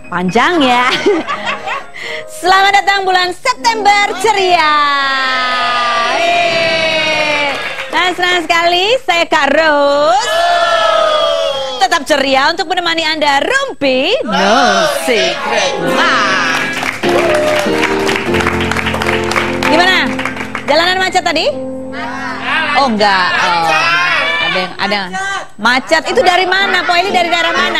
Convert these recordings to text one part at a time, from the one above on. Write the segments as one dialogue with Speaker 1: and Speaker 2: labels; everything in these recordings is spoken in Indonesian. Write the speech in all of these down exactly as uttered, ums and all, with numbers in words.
Speaker 1: Panjang ya. Selamat datang bulan September ceria. Nah, senang sekali saya Kak Ros. Tetap ceria untuk menemani Anda. Rumpi No Secret. Wah. Gimana? Jalanan macet tadi? Oh enggak. Oh, ada yang ada macet. Itu dari mana? Po ini dari daerah mana?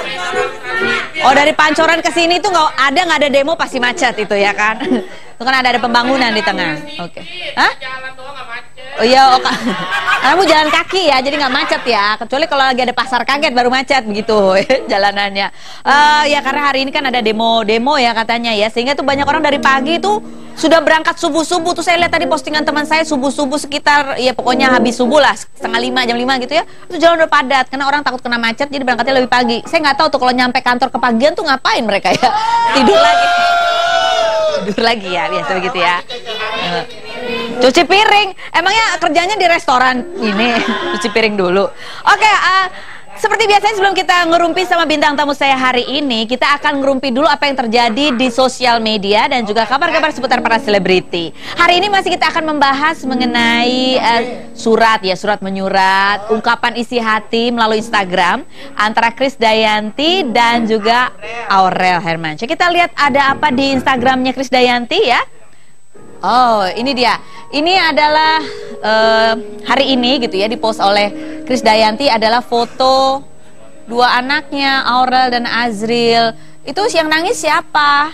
Speaker 1: Oh, dari Pancoran ke sini tuh nggak ada nggak ada demo pasti macet itu ya kan? Itu kan ada ada pembangunan di tengah. Oke. Okay. Hah? Oh iya, oh, kamu jalan kaki ya, jadi nggak macet ya. Kecuali kalau lagi ada pasar kaget baru macet begitu jalanannya. Uh, ya karena hari ini kan ada demo-demo ya katanya ya, sehingga tuh banyak orang dari pagi tuh sudah berangkat subuh-subuh. Tuh saya lihat tadi postingan teman saya subuh-subuh sekitar ya pokoknya habis subuh lah, setengah lima jam lima gitu ya. Itu jalan udah padat karena orang takut kena macet, jadi berangkatnya lebih pagi. Saya nggak tahu tuh kalau nyampe kantor kepagian tuh ngapain mereka ya, tidur lagi. Tidur lagi ya, biasa begitu ya. Uh. Cuci piring, emangnya kerjanya di restoran ini, cuci piring dulu. Oke, uh, seperti biasanya sebelum kita ngerumpi sama bintang tamu saya hari ini, kita akan ngerumpi dulu apa yang terjadi di sosial media dan juga kabar-kabar seputar para selebriti. Hari ini masih kita akan membahas mengenai uh, surat ya, surat menyurat, ungkapan isi hati melalui Instagram antara Krisdayanti dan juga Aurel Hermansyah. Kita lihat ada apa di Instagramnya Krisdayanti ya. Oh, ini dia. Ini adalah uh, hari ini gitu ya, dipost oleh Krisdayanti adalah foto dua anaknya, Aurel dan Azril. Itu yang nangis siapa?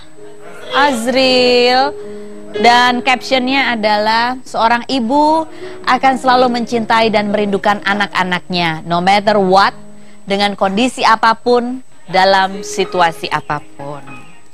Speaker 1: Azril. Dan captionnya adalah seorang ibu akan selalu mencintai dan merindukan anak-anaknya, no matter what, dengan kondisi apapun, dalam situasi apapun.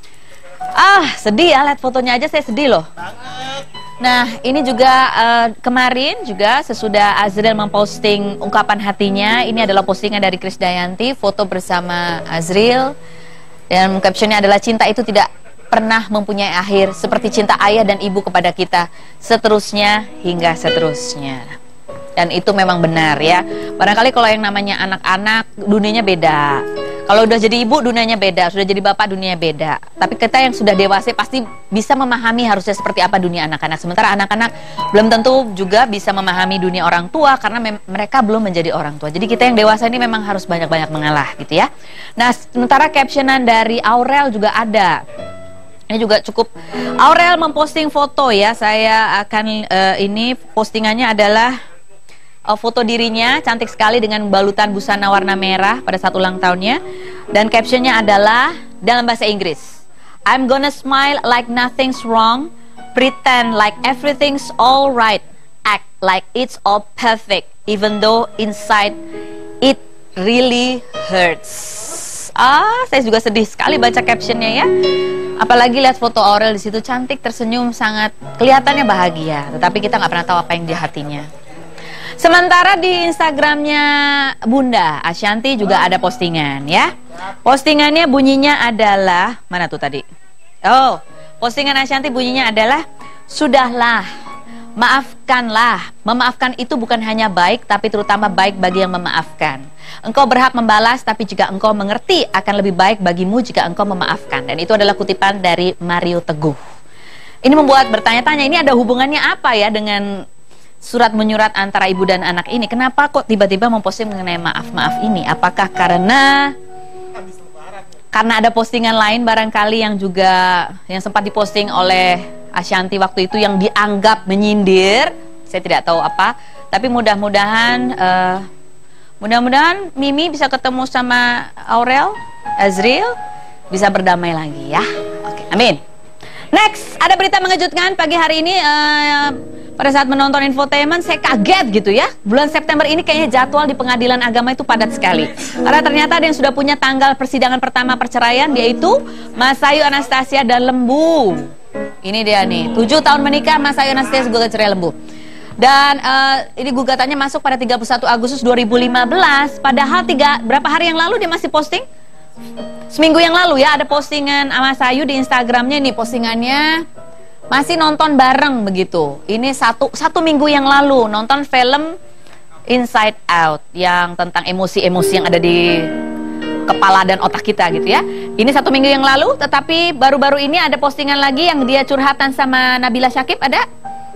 Speaker 1: Ah, sedih ya, lihat fotonya aja saya sedih loh. Nah, ini juga uh, kemarin juga sesudah Azril memposting ungkapan hatinya, ini adalah postingan dari Krisdayanti, foto bersama Azril. Dan captionnya adalah cinta itu tidak pernah mempunyai akhir, seperti cinta ayah dan ibu kepada kita, seterusnya hingga seterusnya. Dan itu memang benar ya. Barangkali kalau yang namanya anak-anak dunianya beda. Kalau udah jadi ibu dunianya beda, sudah jadi bapak dunianya beda. Tapi kita yang sudah dewasa pasti bisa memahami harusnya seperti apa dunia anak-anak. Sementara anak-anak belum tentu juga bisa memahami dunia orang tua karena mereka belum menjadi orang tua. Jadi kita yang dewasa ini memang harus banyak-banyak mengalah gitu ya. Nah, sementara captionan dari Aurel juga ada. Ini juga cukup. Aurel memposting foto ya. Saya akan uh, ini postingannya adalah foto dirinya cantik sekali dengan balutan busana warna merah pada saat ulang tahunnya, dan captionnya adalah dalam bahasa Inggris, I'm gonna smile like nothing's wrong, pretend like everything's all right, act like it's all perfect even though inside it really hurts. Ah, saya juga sedih sekali baca captionnya ya. Apalagi lihat foto Aurel di situ, cantik, tersenyum, sangat kelihatannya bahagia, tetapi kita nggak pernah tahu apa yang di hatinya. Sementara di Instagramnya Bunda Ashanti juga ada postingan ya. Postingannya bunyinya adalah, mana tuh tadi? Oh, postingan Ashanti bunyinya adalah, sudahlah, maafkanlah. Memaafkan itu bukan hanya baik, tapi terutama baik bagi yang memaafkan. Engkau berhak membalas, tapi jika engkau mengerti akan lebih baik bagimu jika engkau memaafkan. Dan itu adalah kutipan dari Mario Teguh. Ini membuat bertanya-tanya, ini ada hubungannya apa ya dengan surat menyurat antara ibu dan anak ini? Kenapa kok tiba-tiba memposting mengenai maaf-maaf ini? Apakah karena karena ada postingan lain barangkali yang juga yang sempat diposting oleh Ashanti waktu itu yang dianggap menyindir? Saya tidak tahu apa, tapi mudah-mudahan uh, mudah-mudahan Mimi bisa ketemu sama Aurel, Azril, bisa berdamai lagi ya. Oke, amin. Next, ada berita mengejutkan pagi hari ini. Uh, Pada saat menonton infotainment, saya kaget gitu ya. Bulan September ini kayaknya jadwal di pengadilan agama itu padat sekali. Karena ternyata ada yang sudah punya tanggal persidangan pertama perceraian, yaitu Mas Ayu Anastasia dan Lembu. Ini dia nih, tujuh tahun menikah, Mas Ayu Anastasia gugat cerai Lembu. Dan uh, ini gugatannya masuk pada tiga puluh satu Agustus dua ribu lima belas. Padahal tiga, berapa hari yang lalu dia masih posting? Seminggu yang lalu ya, ada postingan Mas Ayu di Instagramnya. Ini postingannya masih nonton bareng begitu. Ini satu satu minggu yang lalu nonton film Inside Out yang tentang emosi-emosi yang ada di kepala dan otak kita gitu ya. Ini satu minggu yang lalu, tetapi baru-baru ini ada postingan lagi yang dia curhatan sama Nabila Syakib, ada?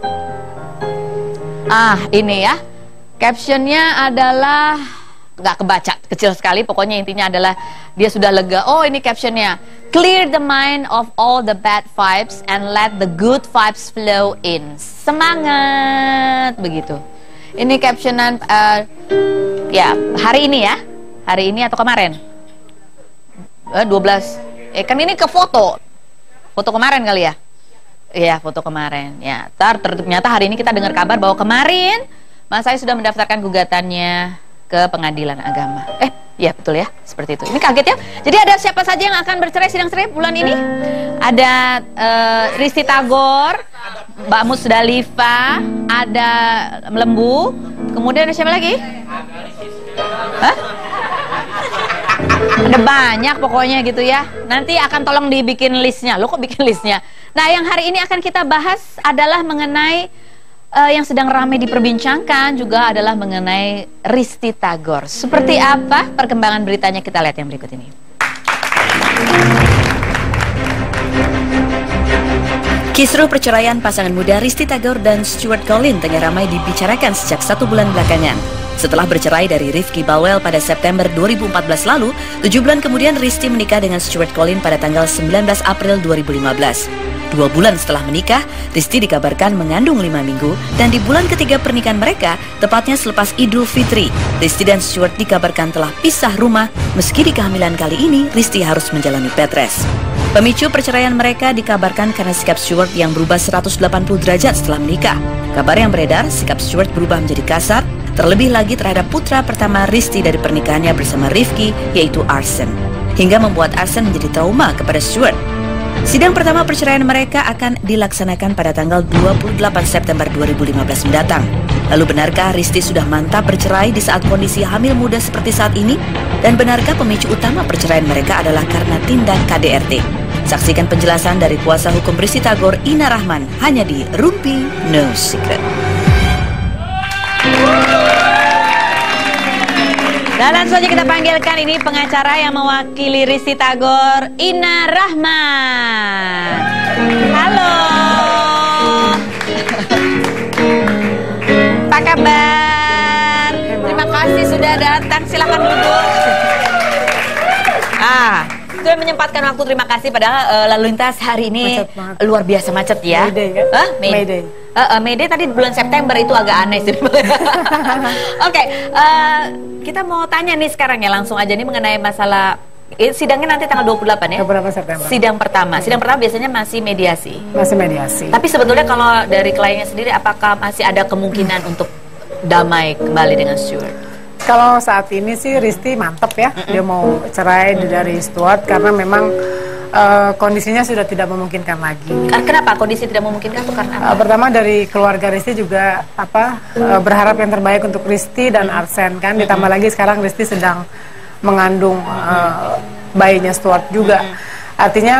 Speaker 1: Ah, ini ya. Captionnya adalah nggak kebaca, kecil sekali. Pokoknya intinya adalah dia sudah lega. Oh, ini captionnya. Clear the mind of all the bad vibes and let the good vibes flow in. Semangat, begitu. Ini captionan uh, ya hari ini ya, hari ini atau kemarin? Uh, dua belas. Eh kan ini ke foto, foto kemarin kali ya? Iya, foto kemarin. Ya, tar ternyata hari ini kita dengar kabar bahwa kemarin Mas saya sudah mendaftarkan gugatannya ke pengadilan agama. Eh, ya betul ya, seperti itu. Ini kaget ya. Jadi ada siapa saja yang akan bercerai sidang cerai bulan ini? Ada uh, Risti Tagor, Mbak Musdalifah, ada Lembu, kemudian ada siapa lagi? Hah? Ada banyak pokoknya gitu ya. Nanti akan tolong dibikin listnya. Lo kok bikin listnya? Nah, yang hari ini akan kita bahas adalah mengenai Uh, yang sedang ramai diperbincangkan juga adalah mengenai Risti Tagor. Seperti apa perkembangan beritanya, kita lihat yang berikut ini.
Speaker 2: Kisruh perceraian pasangan muda Risti Tagor dan Stuart Collin tengah ramai dibicarakan sejak satu bulan belakangan. Setelah bercerai dari Rifki Balwell pada September dua ribu empat belas lalu, tujuh bulan kemudian Risti menikah dengan Stuart Collin pada tanggal sembilan belas April dua ribu lima belas. Dua bulan setelah menikah, Risti dikabarkan mengandung lima minggu, dan di bulan ketiga pernikahan mereka, tepatnya selepas Idul Fitri, Risti dan Stuart dikabarkan telah pisah rumah, meski di kehamilan kali ini, Risti harus menjalani bed rest. Pemicu perceraian mereka dikabarkan karena sikap Stuart yang berubah seratus delapan puluh derajat setelah menikah. Kabar yang beredar, sikap Stuart berubah menjadi kasar, terlebih lagi terhadap putra pertama Risti dari pernikahannya bersama Rifki, yaitu Arsen, hingga membuat Arsen menjadi trauma kepada Stuart. Sidang pertama perceraian mereka akan dilaksanakan pada tanggal dua puluh delapan September dua ribu lima belas mendatang. Lalu benarkah Risti sudah mantap bercerai di saat kondisi hamil muda seperti saat ini? Dan benarkah pemicu utama perceraian mereka adalah karena tindak K D R T? Saksikan penjelasan dari kuasa hukum Risti Tagor, Ina Rahman, hanya di Rumpi No Secret.
Speaker 1: Dan langsung saja kita panggilkan ini pengacara yang mewakili Risti Tagor, Ina Rahman. Halo. Apa kabar? Terima kasih sudah datang. Silakan duduk. Ah, sudah menyempatkan waktu. Terima kasih. Padahal uh, lalu lintas hari ini luar biasa macet ya.
Speaker 3: Mayday kan?
Speaker 1: Huh? May
Speaker 3: Mayday.
Speaker 1: Uh, uh, Mayday tadi bulan September itu agak aneh sih. Oke, okay, uh, kita mau tanya nih sekarang ya, langsung aja nih mengenai masalah eh, sidangnya nanti tanggal dua puluh delapan ya?
Speaker 3: dua puluh delapan September.
Speaker 1: Sidang pertama. Sidang pertama biasanya masih mediasi.
Speaker 3: Masih mediasi.
Speaker 1: Tapi sebetulnya kalau dari kliennya sendiri, apakah masih ada kemungkinan untuk damai kembali dengan Stuart?
Speaker 3: Kalau saat ini sih Risti mantep ya, mm-mm. dia mau cerai mm-mm. dari Stuart karena memang uh, kondisinya sudah tidak memungkinkan lagi.
Speaker 1: Kenapa kondisi tidak memungkinkan itu karena apa?
Speaker 3: Uh, pertama dari keluarga Risti juga apa uh, berharap yang terbaik untuk Risti dan mm-hmm. Arsen kan, ditambah mm-hmm. lagi sekarang Risti sedang mengandung uh, bayinya Stuart juga. Mm-hmm. Artinya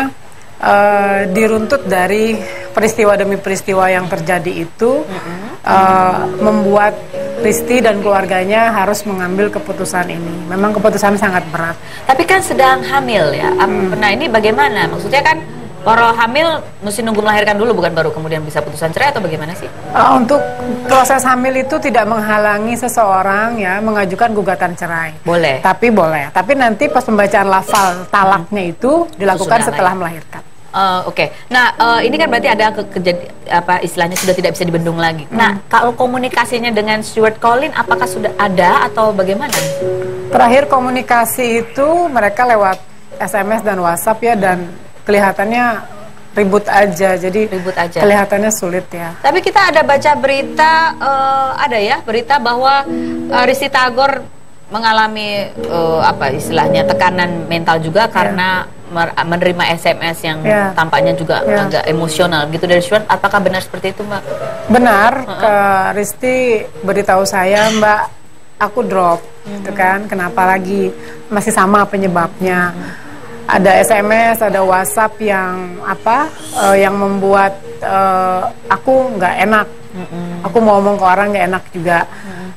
Speaker 3: uh, diruntut dari peristiwa demi peristiwa yang terjadi itu mm-hmm. uh, membuat Risti dan keluarganya harus mengambil keputusan ini. Memang keputusan sangat berat.
Speaker 1: Tapi kan sedang hamil ya. Hmm. Nah ini bagaimana? Maksudnya kan kalau hamil mesti nunggu melahirkan dulu, bukan baru kemudian bisa putusan cerai, atau bagaimana sih?
Speaker 3: Uh, untuk proses hamil itu tidak menghalangi seseorang ya mengajukan gugatan cerai.
Speaker 1: Boleh.
Speaker 3: Tapi boleh. Tapi nanti pas pembacaan lafal talaknya itu dilakukan setelah melahirkan.
Speaker 1: Uh, Oke, okay. Nah uh, ini kan berarti ada ke kejadian apa istilahnya sudah tidak bisa dibendung lagi. Hmm. Nah kalau komunikasinya dengan Stuart Collin, apakah sudah ada atau bagaimana?
Speaker 3: Terakhir komunikasi itu mereka lewat S M S dan WhatsApp ya, dan kelihatannya ribut aja, jadi
Speaker 1: ribut aja.
Speaker 3: Kelihatannya sulit ya.
Speaker 1: Tapi kita ada baca berita, uh, ada ya berita bahwa uh, Risti Tagor mengalami uh, apa istilahnya tekanan mental juga karena yeah. menerima S M S yang yeah. tampaknya juga yeah. agak emosional gitu dari Stuart. Apakah benar seperti itu, Mbak? Benar. Uh -uh.
Speaker 3: Ke Risti beritahu saya, Mbak, aku drop, mm-hmm. gitu kan? Kenapa lagi? Masih sama penyebabnya. Mm-hmm. Ada S M S, ada WhatsApp yang apa? Uh, yang membuat uh, aku nggak enak. Mm-hmm. Aku mau ngomong ke orang nggak enak juga. Mm-hmm.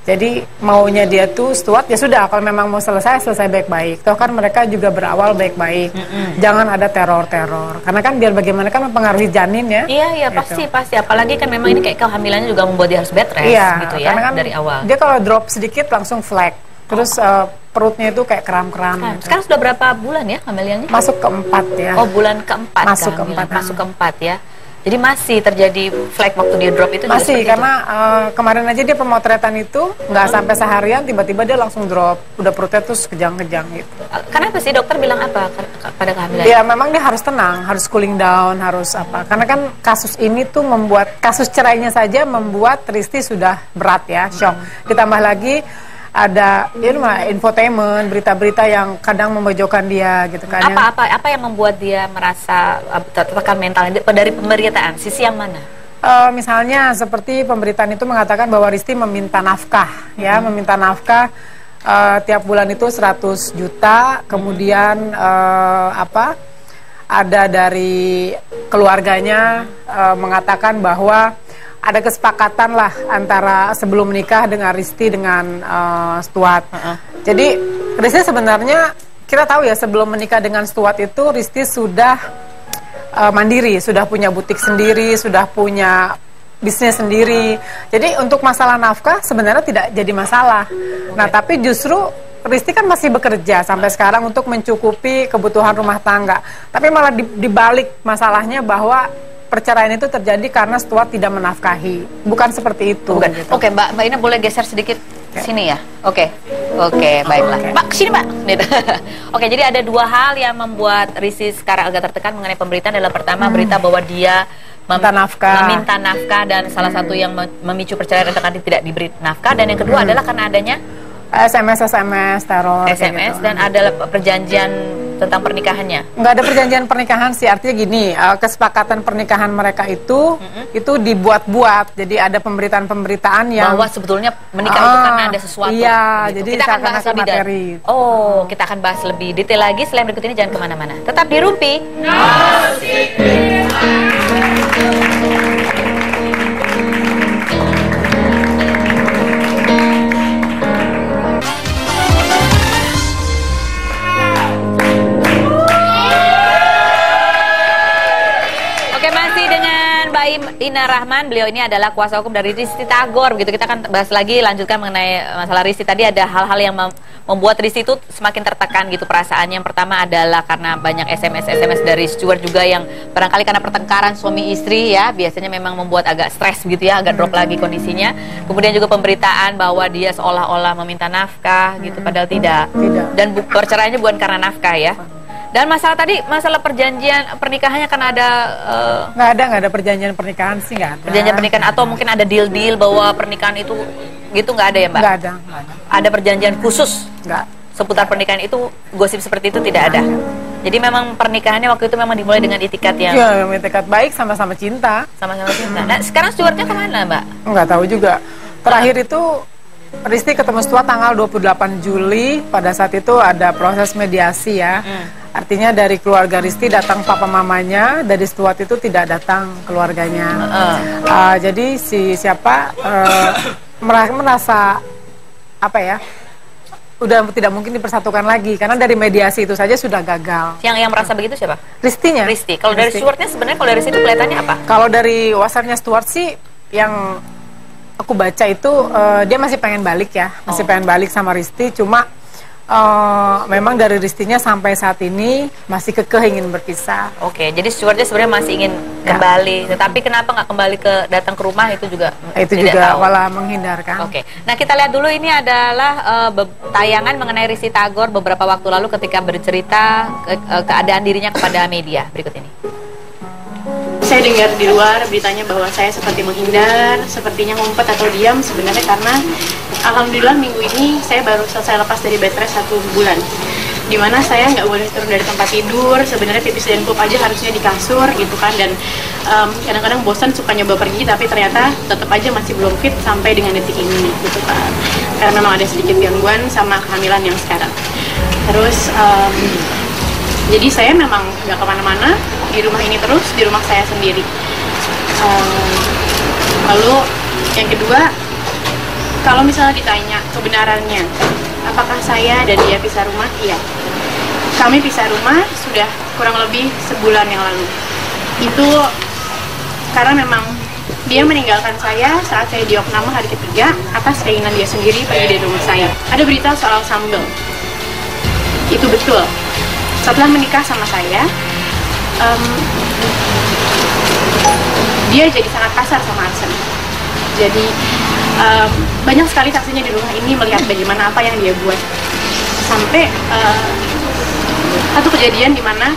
Speaker 3: Jadi maunya dia tuh Stuart ya sudah, kalau memang mau selesai selesai baik-baik. Toh kan mereka juga berawal baik-baik. Mm-hmm. Jangan ada teror-teror. Karena kan biar bagaimana kan mempengaruhi janin ya.
Speaker 2: Iya iya gitu. pasti pasti. Apalagi kan memang ini kayak kehamilannya juga membuat dia harus bed rest
Speaker 3: iya,
Speaker 2: gitu ya
Speaker 3: kan
Speaker 2: dari awal.
Speaker 3: Dia kalau drop sedikit langsung flek. Terus oh. uh, perutnya itu kayak kram-kram.
Speaker 2: Kan.
Speaker 3: Gitu.
Speaker 2: Sekarang sudah berapa bulan ya kehamilannya?
Speaker 3: Masuk keempat ya.
Speaker 2: Oh bulan keempat.
Speaker 3: Masuk keempat.
Speaker 2: Masuk keempat ya. Jadi masih terjadi flek waktu dia drop itu?
Speaker 3: Masih, karena uh, kemarin aja dia pemotretan itu nggak sampai seharian, tiba-tiba dia langsung drop, udah perutnya terus kejang-kejang gitu.
Speaker 2: Kenapa sih dokter bilang apa pada kehamilan?
Speaker 3: Ya memang dia harus tenang, harus cooling down, harus apa. Karena kan kasus ini tuh membuat, kasus cerainya saja membuat Risti sudah berat ya, shock. Ditambah lagi ada ya mah infotainment, berita-berita yang kadang memojokkan dia gitu kan.
Speaker 2: Apa apa apa yang membuat dia merasa tertekan mentalnya dari pemberitaan? Sisi yang mana?
Speaker 3: Uh, misalnya seperti pemberitaan itu mengatakan bahwa Risti meminta nafkah ya, hmm. meminta nafkah uh, tiap bulan itu seratus juta, kemudian uh, apa? Ada dari keluarganya uh, mengatakan bahwa ada kesepakatan lah antara sebelum menikah dengan Risti dengan uh, Stuart. Uh-uh. Jadi Risti sebenarnya kita tahu ya sebelum menikah dengan Stuart itu Risti sudah uh, mandiri, sudah punya butik sendiri, sudah punya bisnis sendiri. Jadi untuk masalah nafkah sebenarnya tidak jadi masalah. Okay. Nah tapi justru Risti kan masih bekerja sampai sekarang untuk mencukupi kebutuhan rumah tangga. Tapi malah dibalik masalahnya bahwa perceraian itu terjadi karena Stuart tidak menafkahi, bukan seperti itu.
Speaker 2: Gitu. Oke, Mbak, Mbak Ina boleh geser sedikit okay. sini ya. Oke, oke, baiklah. Okay. Mbak, sini Mbak. Oke, jadi ada dua hal yang membuat Risti sekarang agak tertekan mengenai pemberitaan. Adalah pertama hmm. berita bahwa dia mem
Speaker 3: meminta nafkah.
Speaker 2: meminta nafkah dan salah satu yang memicu perceraian adalah karena tidak diberi nafkah, dan yang kedua hmm. adalah karena adanya
Speaker 3: S M S S M S teror.
Speaker 2: S M S gitu. Dan ada perjanjian tentang pernikahannya. Nggak
Speaker 3: ada perjanjian pernikahan sih, artinya gini, uh, kesepakatan pernikahan mereka itu mm-hmm. itu dibuat-buat. Jadi ada pemberitaan-pemberitaan yang
Speaker 2: bahwa sebetulnya menikah
Speaker 3: ah,
Speaker 2: itu karena ada sesuatu.
Speaker 3: Iya,
Speaker 2: gitu.
Speaker 3: jadi
Speaker 2: kita akan bahas lebih materi. Oh, kita akan bahas lebih detail lagi. Selain berikut ini jangan kemana-mana. Tetap di Rumpi. Ina Rahman, beliau ini adalah kuasa hukum dari Risti Tagor. Begitu, kita akan bahas lagi, lanjutkan mengenai masalah Risti. Tadi ada hal-hal yang mem membuat Risti itu semakin tertekan gitu perasaannya. Yang pertama adalah karena banyak S M S S M S dari Stuart juga yang barangkali karena pertengkaran suami istri ya, biasanya memang membuat agak stres gitu ya, agak drop lagi kondisinya. Kemudian juga pemberitaan bahwa dia seolah-olah meminta nafkah gitu, padahal tidak.
Speaker 3: Tidak.
Speaker 2: Dan perceraiannya bukan karena nafkah ya. Dan masalah tadi, masalah perjanjian pernikahannya kan ada uh,
Speaker 3: nggak ada, nggak ada perjanjian pernikahan sih, nggak ada.
Speaker 2: Perjanjian pernikahan atau mungkin ada deal-deal bahwa pernikahan itu gitu, nggak ada ya Mbak?
Speaker 3: Nggak ada, nggak ada.
Speaker 2: Ada perjanjian khusus?
Speaker 3: Nggak.
Speaker 2: Seputar pernikahan itu, gosip seperti itu tidak ada? Jadi memang pernikahannya waktu itu memang dimulai dengan itikat yang...
Speaker 3: Iya, itikat baik, sama-sama cinta.
Speaker 2: Sama-sama cinta. Nah sekarang Stuartnya kemana Mbak?
Speaker 3: Nggak tahu juga. Terakhir itu Risti ketemu Stuart tanggal dua puluh delapan Juli. Pada saat itu ada proses mediasi ya. Hmm. Artinya dari keluarga Risti datang papa mamanya, dari Stuart itu tidak datang keluarganya. Uh. Uh, jadi si siapa uh, merasa apa ya, udah tidak mungkin dipersatukan lagi karena dari mediasi itu saja sudah gagal.
Speaker 2: Yang yang merasa begitu siapa?
Speaker 3: Ristinya.
Speaker 2: Risti. Kalau dari Stuartnya sebenarnya, kalau dari situ kelihatannya apa?
Speaker 3: Kalau dari WhatsAppnya Stuart sih yang aku baca itu uh, dia masih pengen balik ya, masih oh. pengen balik sama Risti, cuma Uh, memang dari Ristinya sampai saat ini masih kekeh ingin berpisah.
Speaker 2: Oke, jadi Stuartnya sebenarnya masih ingin ya. kembali, tetapi kenapa nggak kembali ke datang ke rumah itu juga
Speaker 3: itu
Speaker 2: tidak
Speaker 3: juga
Speaker 2: tahu.
Speaker 3: Malah menghindarkan.
Speaker 2: Oke, nah kita lihat dulu, ini adalah uh, tayangan mengenai Risti Tagor beberapa waktu lalu ketika bercerita ke, uh, keadaan dirinya kepada media. Berikut ini.
Speaker 4: Saya dengar di luar beritanya bahwa saya seperti menghindar, sepertinya ngumpet atau diam, sebenarnya karena alhamdulillah minggu ini saya baru selesai lepas dari bed rest satu bulan, dimana saya nggak boleh turun dari tempat tidur, sebenarnya pipis dan pup aja harusnya di kasur gitu kan, dan kadang-kadang um, bosan suka nyoba pergi, tapi ternyata tetap aja masih belum fit sampai dengan detik ini gitu kan, karena memang ada sedikit gangguan sama kehamilan yang sekarang. Terus um, jadi saya memang nggak kemana-mana, di rumah ini terus, di rumah saya sendiri. Um, lalu yang kedua, Kalau misalnya ditanya kebenarannya, apakah saya dan dia pisah rumah? Iya. Kami pisah rumah sudah kurang lebih sebulan yang lalu. Itu karena memang dia meninggalkan saya saat saya diopname hari ketiga atas keinginan dia sendiri pergi dari rumah saya. Ada berita soal sambel. Itu betul. Setelah menikah sama saya, um, dia jadi sangat kasar sama Arsen. Jadi um, banyak sekali saksinya di rumah ini melihat bagaimana apa yang dia buat. Sampai uh, satu kejadian di mana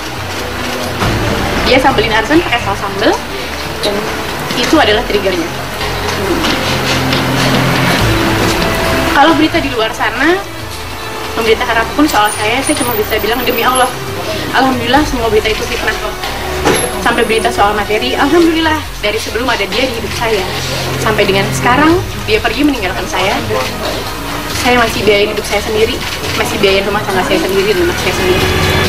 Speaker 4: dia sambelin Arsen pakai saus sambel, dan itu adalah triggernya. Hmm. Kalau berita di luar sana memberitakan apapun soal saya, saya cuma bisa bilang demi Allah, alhamdulillah semua berita itu fitnah. Sampai berita soal materi, alhamdulillah dari sebelum ada dia di hidup saya sampai dengan sekarang dia pergi meninggalkan saya, saya masih biayain hidup saya sendiri, masih biayain rumah tangga saya sendiri, rumah saya sendiri.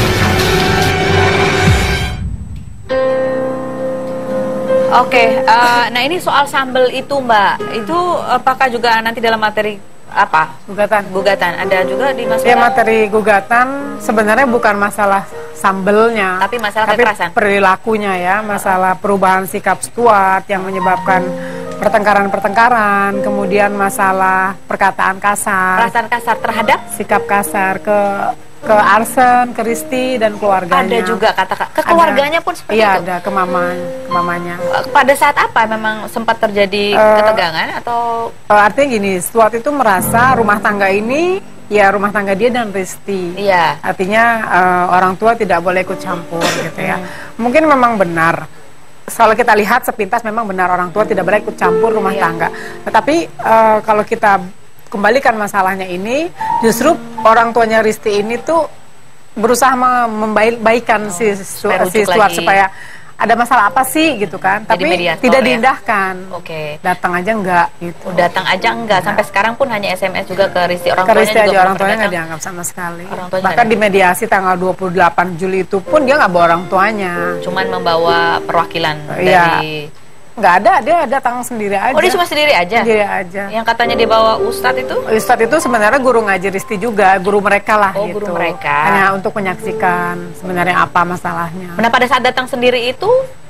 Speaker 1: Oke, okay, uh, nah ini soal sambel itu Mbak, itu apakah juga nanti dalam materi apa?
Speaker 3: Gugatan.
Speaker 1: Gugatan, ada juga di masalah?
Speaker 3: Ya, materi gugatan sebenarnya bukan masalah sambelnya,
Speaker 1: tapi masalah
Speaker 3: tapi
Speaker 1: kekerasan,
Speaker 3: perilakunya ya, masalah perubahan sikap Stuart yang menyebabkan pertengkaran-pertengkaran, kemudian masalah perkataan kasar,
Speaker 1: perasaan kasar terhadap,
Speaker 3: sikap kasar ke ke Arsen, ke Risti dan keluarganya.
Speaker 1: Ada juga kata ke keluarganya pun seperti
Speaker 3: iya,
Speaker 1: itu.
Speaker 3: Iya, ada ke mama, ke mamanya.
Speaker 1: Pada saat apa memang sempat terjadi uh, ketegangan atau?
Speaker 3: Uh, artinya gini, Stuart itu merasa rumah tangga ini ya rumah tangga dia dan Risti.
Speaker 1: Iya.
Speaker 3: Artinya uh, orang tua tidak boleh ikut campur gitu ya. Hmm. Mungkin memang benar. Kalau kita lihat sepintas memang benar orang tua tidak boleh ikut campur rumah iya. tangga. Tetapi uh, kalau kita kembalikan masalahnya ini, justru orang tuanya Risti ini tuh berusaha membaikkan oh, si, si Stuart supaya ada masalah apa sih gitu kan, tapi mediator, tidak diindahkan.
Speaker 1: Ya? Oke. Okay.
Speaker 3: Datang aja enggak gitu.
Speaker 1: Datang aja enggak, sampai sekarang pun hanya S M S juga ke Risti, orang
Speaker 3: ke
Speaker 1: tuanya
Speaker 3: Risti
Speaker 1: juga
Speaker 3: aja, orang tuanya nggak dianggap sama sekali. Bahkan
Speaker 1: ada.
Speaker 3: Di mediasi tanggal dua puluh delapan Juli itu pun dia nggak bawa orang tuanya.
Speaker 1: Cuman membawa perwakilan uh, dari
Speaker 3: iya. Nggak ada, dia datang sendiri aja.
Speaker 1: Oh, dia cuma sendiri aja?
Speaker 3: Sendiri aja.
Speaker 1: Yang katanya dia bawa Ustadz itu?
Speaker 3: Ustadz itu sebenarnya guru ngaji Risti juga, guru mereka lah
Speaker 1: oh,
Speaker 3: gitu.
Speaker 1: Guru mereka.
Speaker 3: Hanya untuk menyaksikan sebenarnya apa masalahnya.
Speaker 1: Nah, pada saat datang sendiri itu,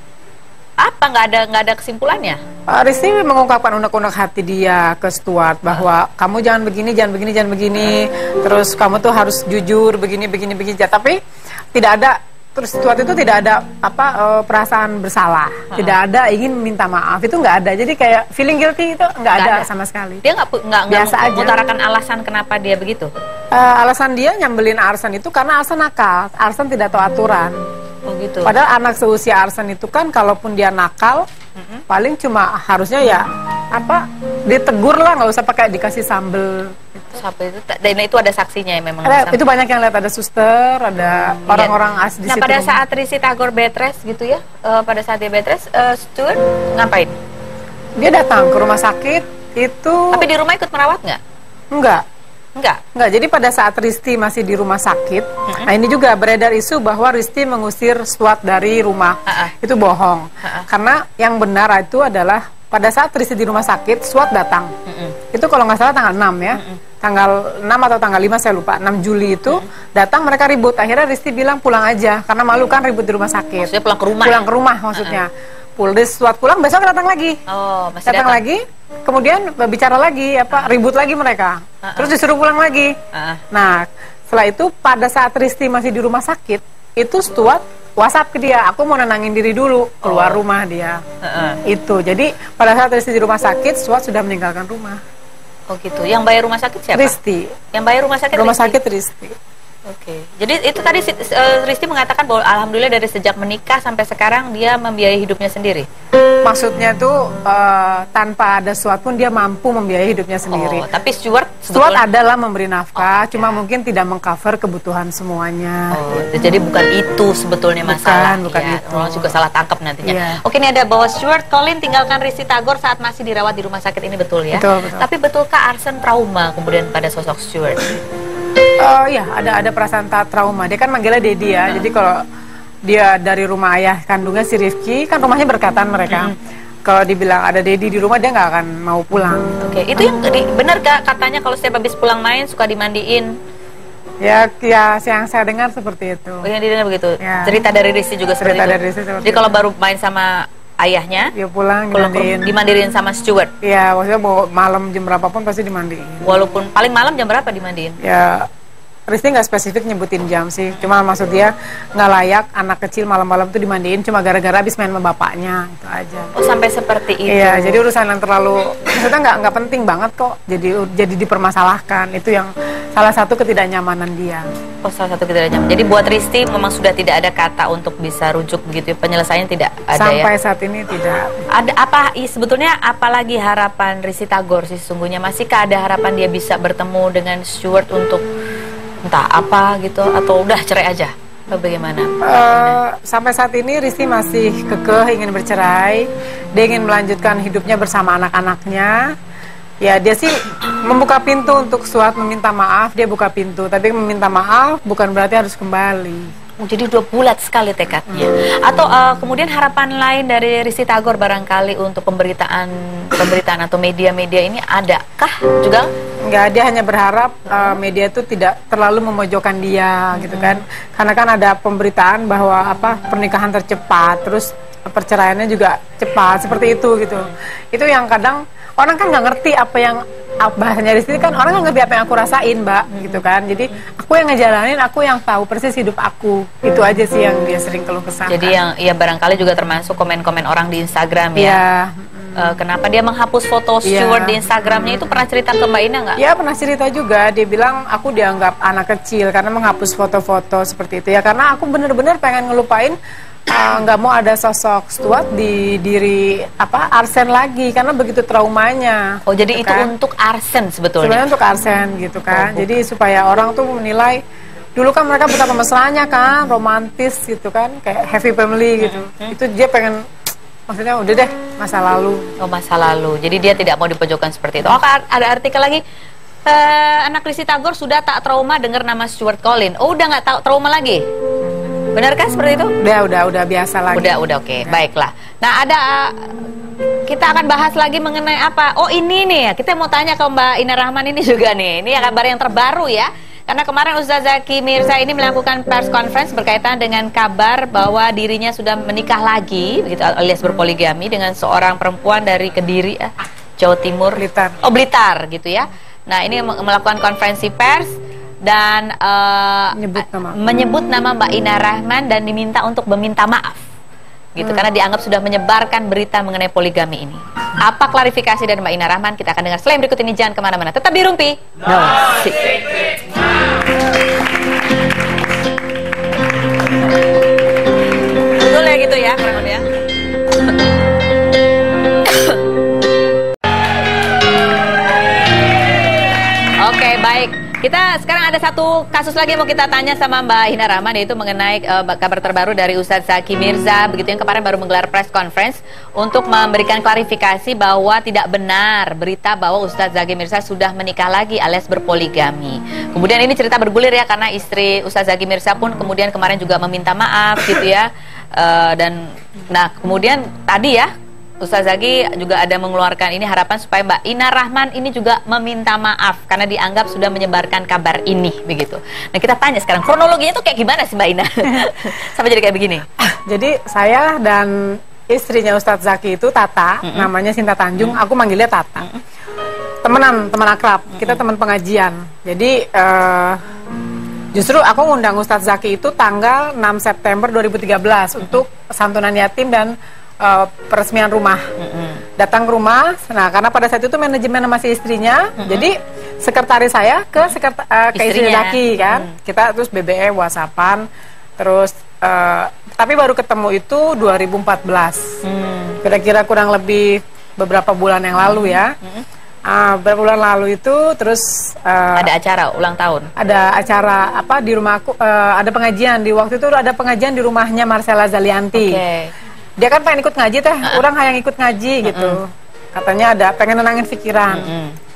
Speaker 1: apa nggak ada nggak ada kesimpulannya?
Speaker 3: Uh, Risti mengungkapkan unek-unek hati dia ke Stuart bahwa uh. kamu jangan begini, jangan begini, jangan begini. Uh. Terus kamu tuh harus jujur begini, begini, begini. Tapi tidak ada. Terus Stuart itu tidak ada apa uh, perasaan bersalah, uh-huh. tidak ada ingin minta maaf, itu nggak ada. Jadi kayak feeling guilty itu nggak ada, ada sama sekali.
Speaker 1: Dia nggak nggak mengutarakan alasan kenapa dia begitu.
Speaker 3: Uh, alasan dia nyambelin Arsen itu karena Arsen nakal, Arsen tidak tahu aturan.
Speaker 1: Oh gitu.
Speaker 3: Padahal anak seusia Arsen itu kan kalaupun dia nakal, uh-huh. paling cuma harusnya ya apa ditegur lah, nggak usah pakai dikasih sambel.
Speaker 1: Sampai itu, dan itu ada saksinya ya memang.
Speaker 3: Ada, itu banyak yang lihat, ada suster, ada orang-orang hmm, as di
Speaker 1: nah,
Speaker 3: situ. Nah
Speaker 1: pada saat Risti Tagor betres gitu ya, uh, pada saat dia betres, uh, Stuart ngapain?
Speaker 3: Dia datang ke rumah sakit itu.
Speaker 1: Tapi di rumah ikut merawat nggak?
Speaker 3: Enggak.
Speaker 1: Enggak?
Speaker 3: Enggak, jadi pada saat Risti masih di rumah sakit, uh-huh. nah ini juga beredar isu bahwa Risti mengusir Stuart dari rumah. Uh-uh. Itu bohong. Uh-uh. Karena yang benar itu adalah pada saat Risti di rumah sakit, Stuart datang. Uh-uh. Itu kalau nggak salah tanggal enam ya. Uh-uh. Tanggal enam atau tanggal lima saya lupa, enam Juli itu hmm. datang mereka ribut. Akhirnya Risti bilang pulang aja karena malu kan ribut di rumah sakit.
Speaker 1: Maksudnya pulang ke rumah.
Speaker 3: Pulang ke rumah maksudnya. Uh-uh. Pulis Stuart pulang, besok datang lagi.
Speaker 1: Oh, masih
Speaker 3: datang, datang lagi. Kemudian bicara lagi apa uh-uh. ribut lagi mereka. Uh-uh. Terus disuruh pulang lagi. Uh-uh. Nah, setelah itu pada saat Risti masih di rumah sakit, itu Stuart WhatsApp ke dia, aku mau nenangin diri dulu, keluar oh. rumah dia. Uh-uh. Itu. Jadi pada saat Risti di rumah sakit, Stuart sudah meninggalkan rumah.
Speaker 1: Oh gitu. Yang bayar rumah sakit siapa?
Speaker 3: Risti.
Speaker 1: Yang bayar rumah sakit
Speaker 3: Rumah
Speaker 1: Risti?
Speaker 3: sakit Risti.
Speaker 1: Oke. Okay. Jadi itu tadi uh, Risti mengatakan bahwa alhamdulillah dari sejak menikah sampai sekarang dia membiayai hidupnya sendiri.
Speaker 3: Maksudnya tuh uh, tanpa ada Stuart pun dia mampu membiayai hidupnya sendiri.
Speaker 1: Oh, tapi Stuart
Speaker 3: Stuart adalah memberi nafkah, oh, cuma ya. mungkin tidak mengcover kebutuhan semuanya.
Speaker 1: Oh, jadi bukan itu sebetulnya masalah.
Speaker 3: Bukan, bukan
Speaker 1: ya.
Speaker 3: itu.
Speaker 1: Orang juga salah tangkap nantinya.
Speaker 3: Yeah.
Speaker 1: Oke, ini ada bahwa Stuart Colin tinggalkan Risti Tagor saat masih dirawat di rumah sakit, ini betul ya?
Speaker 3: Betul, betul.
Speaker 1: Tapi betulkah Arsen trauma kemudian pada sosok Stuart?
Speaker 3: Uh, ya, ada ada perasaan tak trauma. Dia kan manggilnya Dedi ya. Hmm. Jadi kalau dia dari rumah ayah kandungnya si Rifki, kan rumahnya berkatan mereka. Hmm. kalau dibilang ada Dedi di rumah dia nggak akan mau pulang.
Speaker 1: Oke, itu yang di- benar Kak katanya kalau setiap habis pulang main suka dimandiin.
Speaker 3: Ya, ya yang saya dengar seperti itu.
Speaker 1: Oh, yang didengar begitu.
Speaker 3: Ya.
Speaker 1: Cerita dari Risti juga seperti
Speaker 3: Cerita
Speaker 1: itu.
Speaker 3: dari Risti seperti
Speaker 1: Jadi kalau
Speaker 3: itu.
Speaker 1: baru main sama ayahnya,
Speaker 3: Dia pulang
Speaker 1: kalau
Speaker 3: dimandiin.
Speaker 1: dimandiin sama steward.
Speaker 3: Iya, maksudnya mau malam jam berapapun pasti dimandiin.
Speaker 1: Walaupun paling malam jam berapa dimandiin?
Speaker 3: Ya, Risti nggak spesifik nyebutin jam sih. Cuma maksud dia nggak layak anak kecil malam-malam tuh dimandiin cuma gara-gara habis main sama bapaknya, itu aja.
Speaker 1: Oh, sampai seperti itu.
Speaker 3: Iya, jadi urusan yang terlalu maksudnya nggak nggak penting banget kok. Jadi jadi dipermasalahkan itu yang salah satu ketidaknyamanan dia.
Speaker 1: Oh, salah satu kita nyaman. Jadi buat Risti memang sudah tidak ada kata untuk bisa rujuk begitu ya? Penyelesaiannya tidak ada
Speaker 3: Sampai
Speaker 1: ya?
Speaker 3: saat ini tidak.
Speaker 1: Ada apa i- sebetulnya apalagi harapan Risti Tagor sih sesungguhnya? Masihkah ada harapan dia bisa bertemu dengan steward untuk entah apa gitu atau udah cerai aja? Atau bagaimana?
Speaker 3: Eh, sampai saat ini Risti masih kekeh ingin bercerai. Dia ingin melanjutkan hidupnya bersama anak-anaknya. Ya, dia sih membuka pintu untuk Stuart meminta maaf. Dia buka pintu, tapi meminta maaf bukan berarti harus kembali.
Speaker 1: Oh, jadi udah bulat sekali tekadnya. Atau eh, kemudian harapan lain dari Risti Tagor barangkali untuk pemberitaan pemberitaan atau media-media ini adakah juga?
Speaker 3: Enggak, dia hanya berharap uh, media itu tidak terlalu memojokkan dia gitu kan. Karena kan ada pemberitaan bahwa apa pernikahan tercepat, terus perceraiannya juga cepat seperti itu gitu. Itu yang kadang orang kan nggak ngerti apa yang apa bahasanya Risti kan orang nggak ngerti apa yang aku rasain, Mbak, gitu kan. Jadi aku yang ngejalanin, aku yang tahu persis hidup aku. Itu aja sih yang dia sering keluh kesahkan.
Speaker 1: Jadi yang ya barangkali juga termasuk komen-komen orang di Instagram ya.
Speaker 3: Iya.
Speaker 1: Eh, kenapa dia menghapus foto
Speaker 3: Iya.
Speaker 1: steward di Instagramnya itu pernah cerita ke Mbak Ina nggak?
Speaker 3: Ya pernah cerita juga, dia bilang aku dianggap anak kecil karena menghapus foto-foto seperti itu ya. Karena aku bener-bener pengen ngelupain uh, nggak mau ada sosok Stuart di diri apa Arsen lagi karena begitu traumanya.
Speaker 1: Oh, jadi
Speaker 3: gitu
Speaker 1: itu
Speaker 3: kan.
Speaker 1: untuk Arsen sebetulnya.
Speaker 3: Sebenarnya untuk Arsen gitu kan.
Speaker 1: Oh,
Speaker 3: Jadi supaya orang tuh menilai dulu kan mereka betapa mesranya kan, romantis gitu kan, kayak happy family gitu. Itu dia pengen maksudnya udah deh masa lalu.
Speaker 1: Oh, masa lalu. Jadi dia tidak mau dipojokkan seperti itu. Oh, ada artikel lagi. Eh, anak Risti Tagor sudah tak trauma dengar nama Stuart Collin. Oh, udah nggak tahu trauma lagi. Benarkah seperti itu?
Speaker 3: Udah udah udah biasa lagi.
Speaker 1: Udah, udah oke. Baiklah. Nah, ada uh, kita akan bahas lagi mengenai apa? Oh, ini nih. Kita mau tanya ke Mbak Ina Rahman ini juga nih. Ini kabar yang terbaru ya. Karena kemarin Ustaz Zaki Mirza ini melakukan press conference berkaitan dengan kabar bahwa dirinya sudah menikah lagi, begitu alias berpoligami dengan seorang perempuan dari Kediri, eh, Jawa Timur.
Speaker 3: Blitar.
Speaker 1: Oh, Blitar gitu ya. Nah, ini melakukan konferensi pers dan eh,
Speaker 3: Menyebut nama.
Speaker 1: menyebut nama Mbak Ina Rahman dan diminta untuk meminta maaf. Gitu, karena dianggap sudah menyebarkan berita mengenai poligami ini. Apa klarifikasi dari Mbak Ina Rahman? Kita akan dengar setelah yang berikut ini. Jangan kemana-mana, tetap di Rumpi. No Secret. Betul ya gitu ya, kurang lebih ya. Oke, baik. Kita sekarang ada satu kasus lagi yang mau kita tanya sama Mbak Ina Rahman, yaitu mengenai uh, kabar terbaru dari Ustadz Zaki Mirza, begitu yang kemarin baru menggelar press conference untuk memberikan klarifikasi bahwa tidak benar berita bahwa Ustadz Zaki Mirza sudah menikah lagi alias berpoligami. Kemudian ini cerita bergulir ya, karena istri Ustadz Zaki Mirza pun kemudian kemarin juga meminta maaf gitu ya. Uh, dan nah kemudian tadi ya Ustaz Zaki juga ada mengeluarkan ini harapan supaya Mbak Ina Rahman ini juga meminta maaf karena dianggap sudah menyebarkan kabar ini begitu. Nah, kita tanya sekarang kronologinya itu kayak gimana sih Mbak Ina sampai jadi kayak begini?
Speaker 3: Jadi saya dan istrinya Ustadz Zaki itu Tata, mm-hmm. namanya Sinta Tanjung, mm-hmm. aku manggilnya Tata. Mm-hmm. Temenan, teman akrab, mm-hmm. kita teman pengajian. Jadi uh, justru aku ngundang Ustadz Zaki itu tanggal enam September dua ribu tiga belas mm-hmm. untuk santunan yatim dan Uh, peresmian rumah. Mm-hmm. Datang ke rumah, nah karena pada saat itu manajemen masih istrinya, mm-hmm. jadi sekretaris saya ke sekretar, uh, ke istri Zaki kan, mm. kita terus B B M, WhatsAppan, terus uh, tapi baru ketemu itu dua ribu empat belas, mm. kira-kira kurang lebih beberapa bulan yang lalu ya. Mm-hmm. uh, beberapa bulan lalu itu terus uh,
Speaker 1: ada acara ulang tahun, ada
Speaker 3: acara apa di rumahku, uh, ada pengajian di waktu itu ada pengajian di rumahnya Marcella Zalianti.
Speaker 1: Okay.
Speaker 3: Dia kan pengen ikut ngaji teh, uh-uh. orang yang ikut ngaji gitu. Uh-uh. Katanya ada pengen nenangin pikiran. Uh-uh.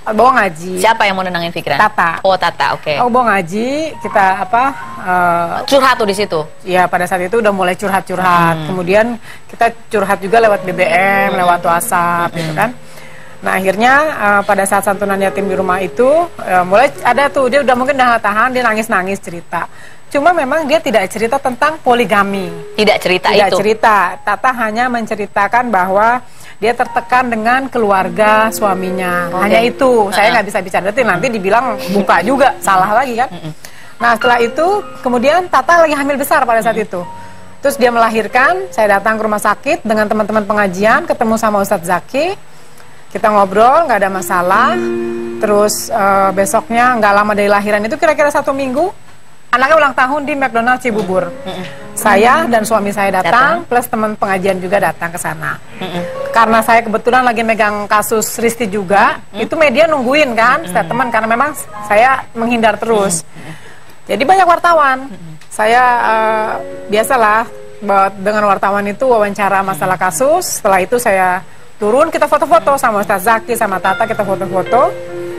Speaker 3: bawa ngaji.
Speaker 1: Siapa yang mau nenangin pikiran?
Speaker 3: Tata.
Speaker 1: Oh, Tata, oke. Okay.
Speaker 3: Aku bawa ngaji, kita apa? Uh,
Speaker 1: curhat tuh di situ.
Speaker 3: Ya, pada saat itu udah mulai curhat-curhat. Hmm. Kemudian kita curhat juga lewat B B M, hmm. lewat WhatsApp, hmm. gitu kan. Nah, akhirnya uh, pada saat santunan yatim di rumah itu uh, mulai ada tuh, dia udah mungkin udah nggak tahan, dia nangis-nangis cerita. Cuma memang dia tidak cerita tentang poligami.
Speaker 1: Tidak cerita
Speaker 3: tidak
Speaker 1: itu.
Speaker 3: Tidak cerita. Tata hanya menceritakan bahwa dia tertekan dengan keluarga suaminya. Okay. Hanya itu. Uh-huh. Saya nggak bisa bicara detail. Nanti dibilang buka juga. Salah lagi kan. Uh-huh. Nah, setelah itu kemudian Tata lagi hamil besar pada saat uh-huh. itu. Terus dia melahirkan. Saya datang ke rumah sakit dengan teman-teman pengajian. Ketemu sama Ustadz Zaki. Kita ngobrol, nggak ada masalah. Terus uh, besoknya nggak lama dari lahiran itu kira-kira satu minggu. Anaknya ulang tahun di McDonald Cibubur. Mm-mm. Saya dan suami saya datang, datang. plus teman pengajian juga datang ke sana. Mm-mm. Karena saya kebetulan lagi megang kasus Risti juga, mm-mm. itu media nungguin kan, mm-mm. statement karena memang saya menghindar terus. Mm-mm. Jadi banyak wartawan. Mm-mm. Saya uh, biasalah dengan wartawan itu wawancara masalah kasus. Setelah itu saya turun, kita foto-foto sama Ustadz Zaki, sama Tata, kita foto-foto.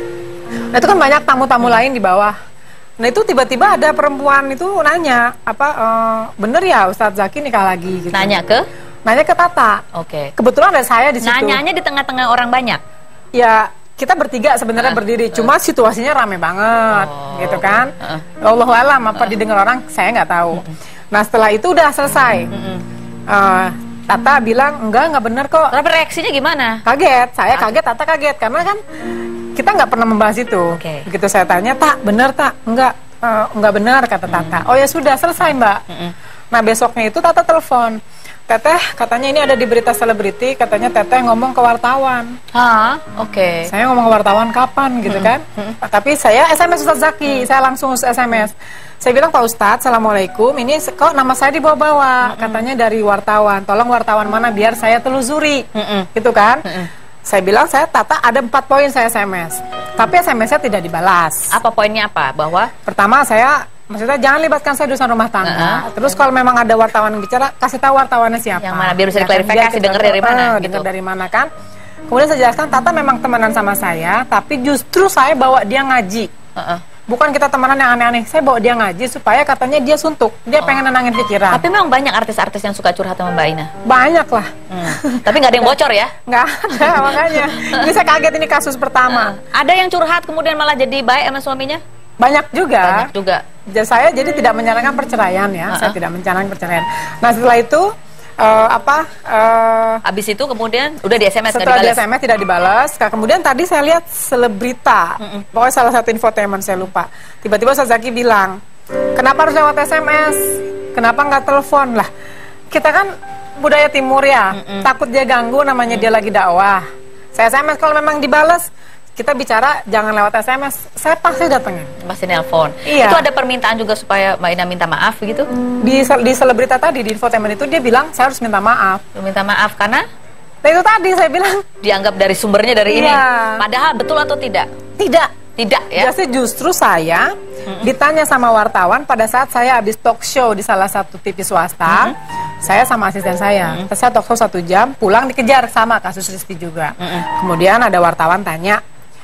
Speaker 3: Nah itu kan banyak tamu-tamu lain di bawah. Nah itu tiba-tiba ada perempuan itu nanya, apa e, bener ya Ustadz Zaki nikah lagi? Gitu.
Speaker 1: Nanya ke?
Speaker 3: Nanya ke Tata.
Speaker 1: Oke. Okay.
Speaker 3: Kebetulan ada saya di situ.
Speaker 1: Nanyanya di tengah-tengah orang banyak?
Speaker 3: Ya kita bertiga sebenarnya uh, berdiri, uh. cuma situasinya rame banget, oh. gitu kan? Uh. Allahualam apa uh. didengar orang saya nggak tahu. Uh. Nah setelah itu udah selesai. Uh. Uh, Tata bilang enggak nggak bener kok.
Speaker 1: Tapi reaksinya gimana?
Speaker 3: Kaget, saya kaget, Tata kaget karena kan kita nggak pernah membahas itu. Okay. Begitu saya tanya, tak bener tak? Enggak, uh, enggak benar kata Tata. Mm. Oh ya sudah selesai Mbak. Mm -mm. Nah besoknya itu Tata telepon. Teteh katanya ini ada di berita selebriti, katanya Teteh ngomong ke wartawan.
Speaker 1: Hah? Oke. Okay.
Speaker 3: Saya ngomong ke wartawan kapan gitu mm. kan? Mm. Tapi saya S M S Ustadz Zaki, mm. saya langsung S M S. Saya bilang Pak Ustadz, Assalamualaikum, ini kok nama saya dibawa-bawa, mm -mm. katanya dari wartawan. Tolong wartawan mana biar saya telusuri, mm -mm. gitu kan? Mm -mm. Saya bilang, saya Tata ada empat poin saya S M S. Tapi S M S-nya tidak dibalas.
Speaker 1: Apa poinnya apa? Bahwa?
Speaker 3: Pertama, saya, maksudnya jangan libatkan saya urusan rumah tangga. Uh-huh. Terus kalau memang ada wartawan yang bicara, kasih tahu wartawannya siapa.
Speaker 1: Yang mana? Biar bisa diklarifikasi, ya, dengar dari mana.
Speaker 3: Uh, gitu. Dengar dari mana kan. Kemudian saya jelaskan, Tata memang temenan sama saya, tapi justru saya bawa dia ngaji. Uh-uh. Bukan kita temenan yang aneh-aneh. Saya bawa dia ngaji supaya katanya dia suntuk. Dia oh. pengen nenangin pikiran.
Speaker 1: Tapi memang banyak artis-artis yang suka curhat sama Mbak Ina?
Speaker 3: Banyak lah.
Speaker 1: Hmm. Tapi nggak ada yang bocor ya?
Speaker 3: Nggak ada, makanya. Ini saya kaget, ini kasus pertama.
Speaker 1: Uh, ada yang curhat kemudian malah jadi baik sama suaminya?
Speaker 3: Banyak juga.
Speaker 1: Banyak juga.
Speaker 3: Saya jadi tidak menyarankan perceraian ya. Uh-uh. Saya tidak menyarankan perceraian. Nah setelah itu, Uh, apa uh,
Speaker 1: habis itu kemudian udah di S M S
Speaker 3: setelah di S M S tidak dibalas. Kemudian tadi saya lihat selebrita, mm -mm. pokoknya salah satu infotainment saya lupa. Tiba-tiba Ustadz Zaki bilang, kenapa harus lewat S M S? Kenapa nggak telepon lah? Kita kan budaya timur ya, mm -mm. takut dia ganggu, namanya mm -mm. dia lagi dakwah. Saya S M S kalau memang dibalas. Kita bicara jangan lewat S M S, saya pasti datengin.
Speaker 1: Pasti nelpon.
Speaker 3: Iya.
Speaker 1: Itu ada permintaan juga supaya Mbak Ina minta maaf gitu?
Speaker 3: Di, di selebrita tadi, di infotainment itu dia bilang saya harus minta maaf.
Speaker 1: Minta maaf karena?
Speaker 3: Nah itu tadi saya bilang.
Speaker 1: Dianggap dari sumbernya dari
Speaker 3: iya.
Speaker 1: ini. Padahal betul atau tidak?
Speaker 3: Tidak.
Speaker 1: Tidak ya?
Speaker 3: Jadi justru saya mm-hmm. ditanya sama wartawan pada saat saya habis talk show di salah satu T V swasta. Mm-hmm. Saya sama asisten saya. Mm-hmm. Saya talk show satu jam, pulang dikejar sama kasus Risti juga. Mm-hmm. Kemudian ada wartawan tanya,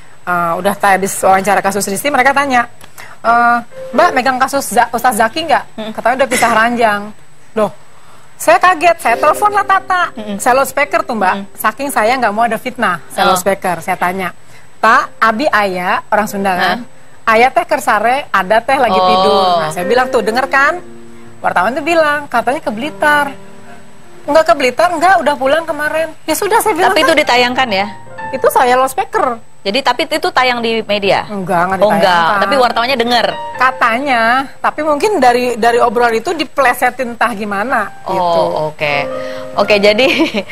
Speaker 3: Uh, udah habis wawancara kasus Risti, mereka tanya, uh, Mbak megang kasus Z- Ustadz Zaki nggak? Mm-hmm. Katanya udah pisah ranjang. Loh, saya kaget, saya telepon lah Tata, mm-hmm. saya loudspeaker tuh Mbak, mm-hmm. saking saya nggak mau ada fitnah, saya oh. loudspeaker, saya tanya, Tak, Abi Ayah, orang Sunda kan, huh? Ayah teh kersare, ada teh lagi oh. tidur. Nah saya bilang tuh, denger kan? Wartawan tuh bilang, katanya ke Blitar. Enggak ke Blitar, enggak, udah pulang kemarin. Ya sudah saya bilang.
Speaker 1: Tapi kan, itu ditayangkan ya?
Speaker 3: Itu saya loudspeaker.
Speaker 1: Jadi tapi itu tayang di media?
Speaker 3: Enggak, enggak
Speaker 1: oh, enggak. Tapi wartawannya dengar.
Speaker 3: Katanya, tapi mungkin dari dari obrolan itu diplesetin entah gimana.
Speaker 1: Oh,
Speaker 3: gitu.
Speaker 1: oke. Okay. Oke, okay, jadi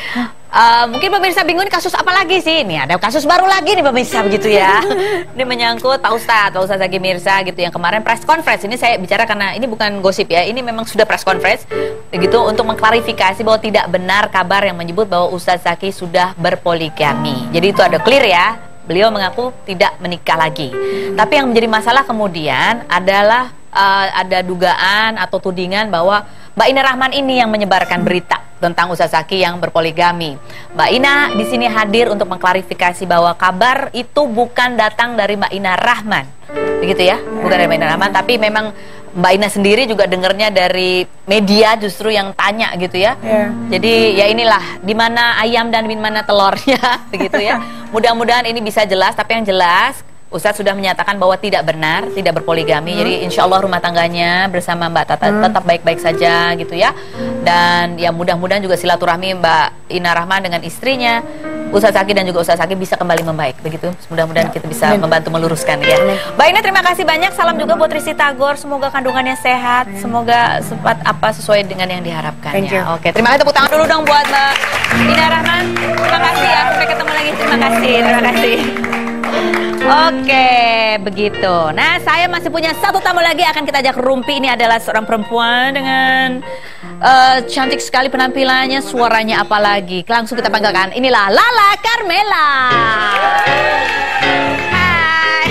Speaker 1: uh, mungkin pemirsa bingung kasus apa lagi sih? Nih ada kasus baru lagi nih pemirsa begitu ya. Ini menyangkut Pak Ustadz, Pak Ustadz Zaki Mirza gitu yang kemarin press conference. Ini saya bicara karena ini bukan gosip ya. Ini memang sudah press conference begitu untuk mengklarifikasi bahwa tidak benar kabar yang menyebut bahwa Ustadz Zaki sudah berpoligami. Jadi itu ada clear ya. Beliau mengaku tidak menikah lagi. Tapi yang menjadi masalah kemudian adalah uh, ada dugaan atau tudingan bahwa Mbak Ina Rahman ini yang menyebarkan berita tentang Ustaz Zaki yang berpoligami. Mbak Ina di sini hadir untuk mengklarifikasi bahwa kabar itu bukan datang dari Mbak Ina Rahman, begitu ya, bukan dari Mbak Ina Rahman, tapi memang Mbak Ina sendiri juga dengarnya dari media justru yang tanya gitu ya. Yeah. Jadi ya inilah di mana ayam dan di mana telurnya begitu ya. Mudah-mudahan ini bisa jelas, tapi yang jelas Ustadz sudah menyatakan bahwa tidak benar, tidak berpoligami. Hmm. Jadi insya Allah rumah tangganya bersama Mbak Tata hmm. tetap baik-baik saja gitu ya. Dan ya mudah-mudahan juga silaturahmi Mbak Ina Rahman dengan istrinya Ustadz Zaki dan juga Ustadz Zaki bisa kembali membaik begitu. Mudah-mudahan kita bisa Amin. membantu meluruskan ya. Amin. Mbak Ina terima kasih banyak. Salam juga buat Risti Tagor. Semoga kandungannya sehat. Amin. Semoga sempat apa sesuai dengan yang diharapkannya. Oke, terima kasih, tepuk tangan dulu dong buat Mbak Ina Rahman. Terima kasih ya. Sampai ketemu lagi. Terima kasih. Terima kasih. Oke, begitu. Nah, saya masih punya satu tamu lagi akan kita ajak rumpi. Ini adalah seorang perempuan dengan uh, cantik sekali penampilannya, suaranya apalagi. Langsung kita panggilkan. Inilah Lala Carmela. Hai.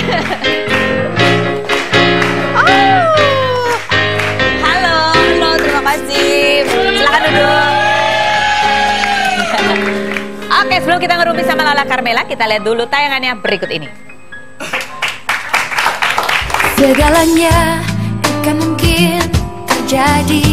Speaker 1: Oh. Halo, halo, terima kasih. Silakan duduk. Oke, sebelum kita ngerumpi sama Lala Carmela, kita lihat dulu tayangannya berikut ini.
Speaker 5: Segalanya akan mungkin terjadi.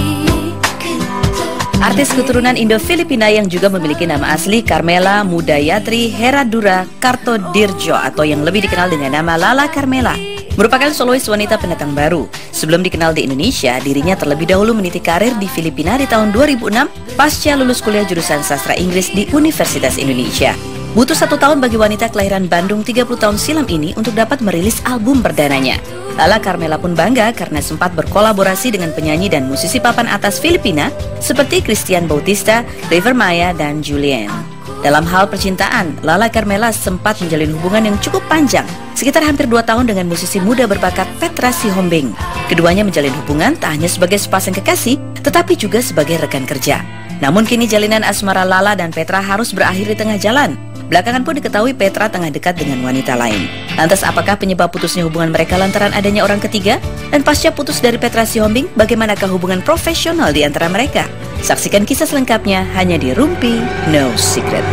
Speaker 2: Artis keturunan Indo-Filipina yang juga memiliki nama asli Carmela Mudayatri Heradura Kartodirjo atau yang lebih dikenal dengan nama Lala Carmela merupakan solois wanita pendatang baru. Sebelum dikenal di Indonesia, dirinya terlebih dahulu meniti karir di Filipina di tahun dua ribu enam pasca lulus kuliah jurusan sastra Inggris di Universitas Indonesia. Butuh satu tahun bagi wanita kelahiran Bandung tiga puluh tahun silam ini untuk dapat merilis album perdananya. Lala Carmela pun bangga karena sempat berkolaborasi dengan penyanyi dan musisi papan atas Filipina seperti Christian Bautista, River Maya, dan Julian. Dalam hal percintaan, Lala Carmela sempat menjalin hubungan yang cukup panjang, sekitar hampir dua tahun dengan musisi muda berbakat Petra Sihombing. Keduanya menjalin hubungan tak hanya sebagai sepasang kekasih, tetapi juga sebagai rekan kerja. Namun kini jalinan asmara Lala dan Petra harus berakhir di tengah jalan. Belakangan pun diketahui Petra tengah dekat dengan wanita lain. Lantas apakah penyebab putusnya hubungan mereka lantaran adanya orang ketiga? Dan pasca putus dari Petra Sihombing, bagaimanakah hubungan profesional di antara mereka? Saksikan kisah selengkapnya hanya di Rumpi No Secret.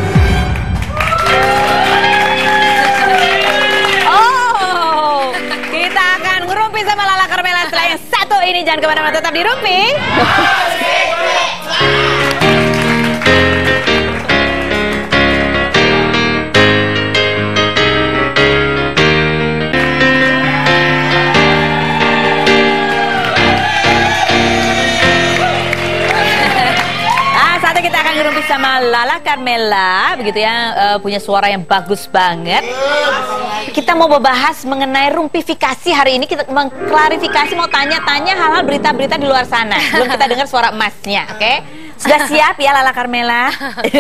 Speaker 1: Oh, kita akan ngerumpi sama Lala Carmela setelah yang satu ini. Jangan kemana-mana, tetap di Rumpi. Sama Lala Carmela, begitu ya, uh, punya suara yang bagus banget. Kita mau membahas mengenai rumpifikasi hari ini, kita mengklarifikasi, mau tanya-tanya hal-hal berita-berita di luar sana. Belum kita dengar suara emasnya, oke? Okay? Sudah siap ya Lala Carmela?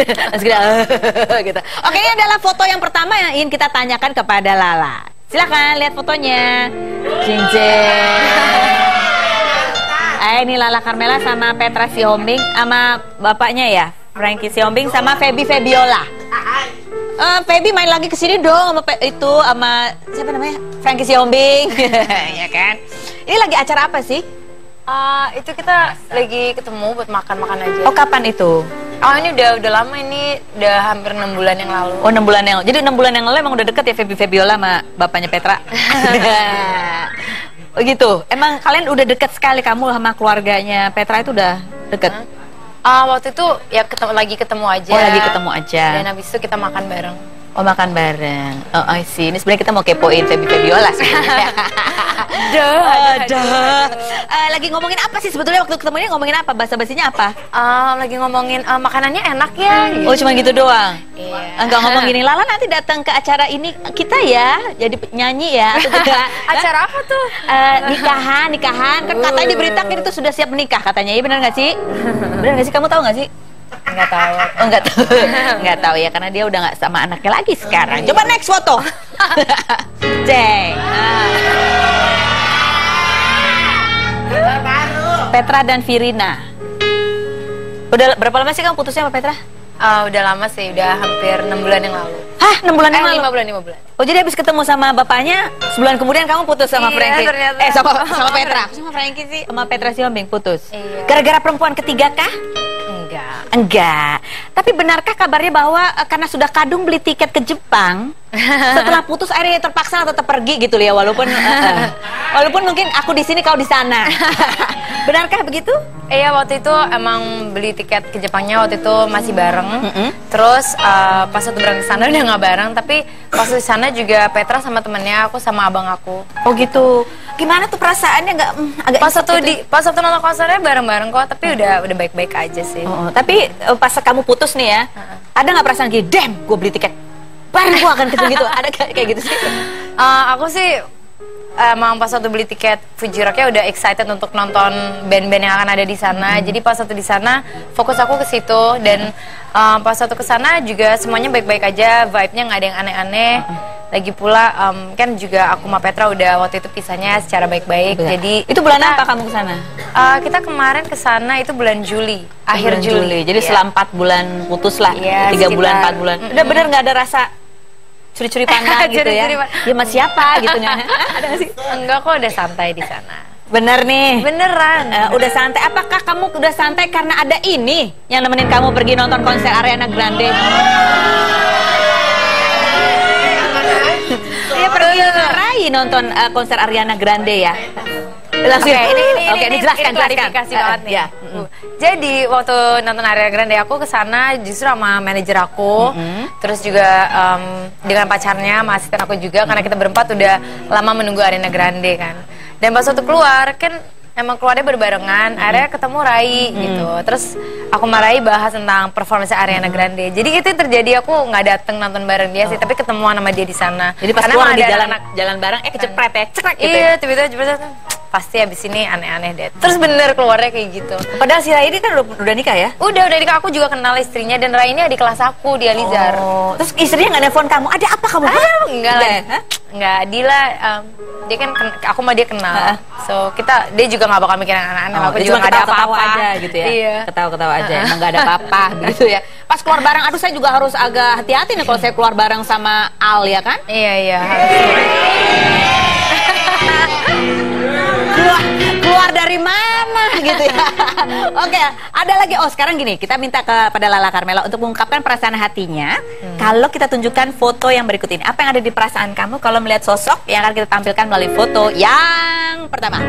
Speaker 1: Gitu. Oke, ini adalah foto yang pertama yang ingin kita tanyakan kepada Lala. Silakan lihat fotonya. Jeng jeng. Eh, ini Lala Carmela sama Petra Sihombing sama bapaknya ya, Frankie Sihombing sama Feby Febiola. Uh, Feby main lagi ke sini dong sama Pe itu sama siapa namanya? Frankie Sihombing. Ya kan? Ini lagi acara apa sih?
Speaker 6: Uh, itu kita lagi ketemu buat makan-makan aja.
Speaker 1: Oh, kapan itu?
Speaker 6: Oh, ini udah udah lama, ini udah hampir enam bulan yang lalu.
Speaker 1: Oh, enam bulan yang lalu. Jadi enam bulan yang lalu emang udah deket ya Feby Febiola sama bapaknya Petra. Oh gitu. Emang kalian udah deket sekali, kamu sama keluarganya Petra itu udah deket?
Speaker 6: Hmm? Uh, waktu itu ya ketemu, lagi ketemu aja.
Speaker 1: Oh, lagi ketemu aja.
Speaker 6: Dan habis itu kita makan bareng.
Speaker 1: Oh, makan bareng. Oh, I see. Ini sebenarnya kita mau kepoin Feby Febiola sebenarnya. Duh, duh. Uh, lagi ngomongin apa sih sebetulnya waktu ketemu ini, ngomongin apa? Bahasa-basinya apa?
Speaker 6: Uh, lagi ngomongin uh, makanannya enak ya. Gitu.
Speaker 1: Oh, cuma gitu doang?
Speaker 6: Iya.
Speaker 1: Enggak ngomong gini, Lala nanti datang ke acara ini kita ya, jadi nyanyi ya atau tidak?
Speaker 6: Acara apa tuh?
Speaker 1: Uh, nikahan, nikahan. Kan katanya diberitakan itu sudah siap menikah katanya. Iya benar nggak sih? Benar nggak sih? Kamu tahu nggak sih?
Speaker 6: Nggak tahu.
Speaker 1: Oh, nggak tahu. Nggak tahu ya, karena dia udah nggak sama anaknya lagi sekarang. Coba next foto. Ceng. Petra dan Virina. Udah berapa lama sih kamu putusnya sama Petra?
Speaker 6: Uh, udah lama sih, udah hampir enam bulan yang lalu.
Speaker 1: Hah, enam bulan yang
Speaker 6: eh,
Speaker 1: lalu?
Speaker 6: lima bulan, lima bulan.
Speaker 1: Oh, jadi habis ketemu sama bapaknya, sebulan kemudian kamu putus sama
Speaker 6: iya,
Speaker 1: Frankie?
Speaker 6: Ternyata.
Speaker 1: Eh, sama, sama Petra. Sama Frankie sih, sama Petra Sihombing putus.
Speaker 6: Iya.
Speaker 1: Gara-gara perempuan ketiga kah?
Speaker 6: Enggak. Enggak.
Speaker 1: Enggak. Tapi benarkah kabarnya bahwa uh, karena sudah kadung beli tiket ke Jepang, setelah putus akhirnya terpaksa tetap pergi gitu ya, walaupun uh, uh, walaupun mungkin aku di sini kau di sana. Benarkah begitu?
Speaker 6: Iya, waktu itu emang beli tiket ke Jepangnya waktu itu masih bareng.
Speaker 1: Mm-hmm.
Speaker 6: Terus uh, pas waktu berangkat ke sana udah nggak bareng, tapi pas di sana juga Petra sama temennya, aku sama abang aku.
Speaker 1: Oh gitu. Gimana tuh perasaannya nggak mm, agak
Speaker 6: Pas waktu
Speaker 1: gitu
Speaker 6: di
Speaker 1: ya?
Speaker 6: pas waktu nonton konsernya bareng-bareng kok, tapi udah udah baik-baik aja sih.
Speaker 1: Oh, oh. Tapi uh, pas kamu putus nih ya, ada nggak perasaan gini, damn, gue beli tiket, bareng gue akan ketemu gitu, ada kayak kayak gitu sih?
Speaker 6: Uh, aku sih emang pas waktu beli tiket Fuji Rock-nya udah excited untuk nonton band-band yang akan ada di sana. Hmm. Jadi pas waktu di sana fokus aku ke situ dan um, pas waktu ke sana juga semuanya baik-baik aja, vibe-nya nggak ada yang aneh-aneh. Lagi pula um, kan juga aku sama Petra udah waktu itu pisahnya secara baik-baik.
Speaker 1: Benar.
Speaker 6: Jadi
Speaker 1: itu bulan
Speaker 6: kita,
Speaker 1: apa kamu ke sana?
Speaker 6: Uh, kita kemarin ke sana itu bulan Juli, akhir
Speaker 1: Bulan
Speaker 6: Juli.
Speaker 1: Juli. Jadi
Speaker 6: Iya.
Speaker 1: setelah empat bulan putus lah,
Speaker 6: Iya,
Speaker 1: tiga
Speaker 6: sekitar.
Speaker 1: bulan, empat bulan.
Speaker 6: Mm-mm.
Speaker 1: Udah bener nggak ada rasa curi-curi pandang gitu ya?
Speaker 6: Curi-curi pa-
Speaker 1: Ya sama siapa gitu nggak? Ada nggak sih?
Speaker 6: Enggak kok, udah santai di sana.
Speaker 1: Bener nih.
Speaker 6: Beneran.
Speaker 1: Eh, udah santai. Apakah kamu udah santai karena ada ini yang nemenin kamu pergi nonton konser Ariana Grande? Dia pergi Rai nonton uh, konser Ariana Grande ya. Langsung.
Speaker 6: Oke, ini ini
Speaker 1: Oke, ini jelaskan,
Speaker 6: ini
Speaker 1: jelaskan.
Speaker 6: klarifikasi
Speaker 1: Eh,
Speaker 6: banget nih.
Speaker 1: ya.
Speaker 6: Uh, Jadi waktu nonton Ariana Grande aku ke sana justru sama manajer aku, terus juga um, dengan pacarnya, sama asisten aku juga karena kita berempat udah lama menunggu Ariana Grande kan. Dan pas waktu keluar kan emang keluarnya berbarengan, akhirnya ketemu Rai gitu. Terus aku sama Rai bahas tentang performance Ariana Grande. Jadi itu yang terjadi, aku nggak dateng nonton bareng dia sih, tapi ketemuan sama dia di sana.
Speaker 1: Jadi pas
Speaker 6: Karena
Speaker 1: keluar
Speaker 6: emang
Speaker 1: di
Speaker 6: ada
Speaker 1: jalan
Speaker 6: anak-
Speaker 1: jalan bareng, eh kecepret ya, cekrek gitu.
Speaker 6: Iya,
Speaker 1: Ya.
Speaker 6: tiba-tiba jebret, pasti abis ini aneh-aneh deh. Terus bener keluarnya kayak gitu.
Speaker 1: Padahal si Rai ini kan udah, udah nikah ya?
Speaker 6: Udah, udah nikah, aku juga kenal istrinya dan Rai ini adik kelas aku di Alizar.
Speaker 1: Oh, terus istrinya nggak nelfon kamu? Ada apa kamu?
Speaker 6: Ah, enggak lah.
Speaker 1: ya? Hah?
Speaker 6: Enggak, Dila, um, dia kan, ken- aku sama dia kenal.
Speaker 1: Heeh.
Speaker 6: So, kita, dia juga gak bakal mikirin anak-anak,
Speaker 1: Oh,
Speaker 6: aku
Speaker 1: dia
Speaker 6: juga
Speaker 1: cuma
Speaker 6: gak ada
Speaker 1: ketawa-ketawa
Speaker 6: apa-apa.
Speaker 1: aja gitu ya?
Speaker 6: Iya.
Speaker 1: Ketawa-ketawa aja, emang nggak ada apa-apa gitu ya. Pas keluar bareng, aduh saya juga harus agak hati-hati nih kalau saya keluar bareng sama Al ya kan?
Speaker 6: Iya, iya, harus.
Speaker 1: keluar keluar dari mana gitu ya. Oke, ada lagi. Oh, sekarang gini, kita minta kepada Lala Carmela untuk mengungkapkan perasaan hatinya. Kalau kita tunjukkan foto yang berikut ini, apa yang ada di perasaan kamu kalau melihat sosok yang akan kita tampilkan melalui foto yang pertama?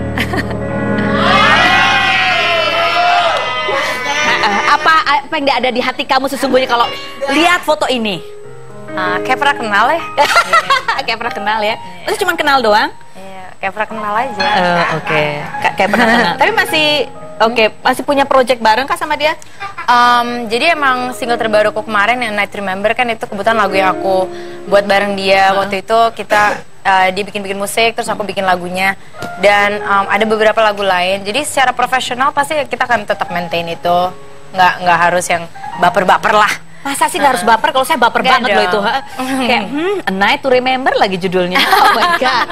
Speaker 1: apa apa yang ada di hati kamu sesungguhnya kalau lihat foto ini?
Speaker 6: Uh, kayak pernah kenal ya?
Speaker 1: Kayak pernah kenal ya? Itu cuma kenal doang?
Speaker 6: Iya, kayak pernah kenal aja.
Speaker 1: Eh, Oke, Ka- kayak pernah kenal. Tapi masih oke, masih punya project bareng kah sama dia?
Speaker 6: Um, jadi emang single terbaru aku kemarin yang Night Remember kan itu kebetulan lagu yang aku buat bareng dia. Waktu itu kita uh, dia bikin-bikin musik, terus aku bikin lagunya. Dan um, ada beberapa lagu lain. Jadi secara profesional pasti kita akan tetap maintain itu. Nggak nggak harus yang baper-baper lah.
Speaker 1: Masa sih nggak harus baper? Kalau saya baper
Speaker 6: Nggak
Speaker 1: banget loh
Speaker 6: dong.
Speaker 1: itu. Ha? Kayak hmm, A Night to Remember lagi judulnya. Oh my god.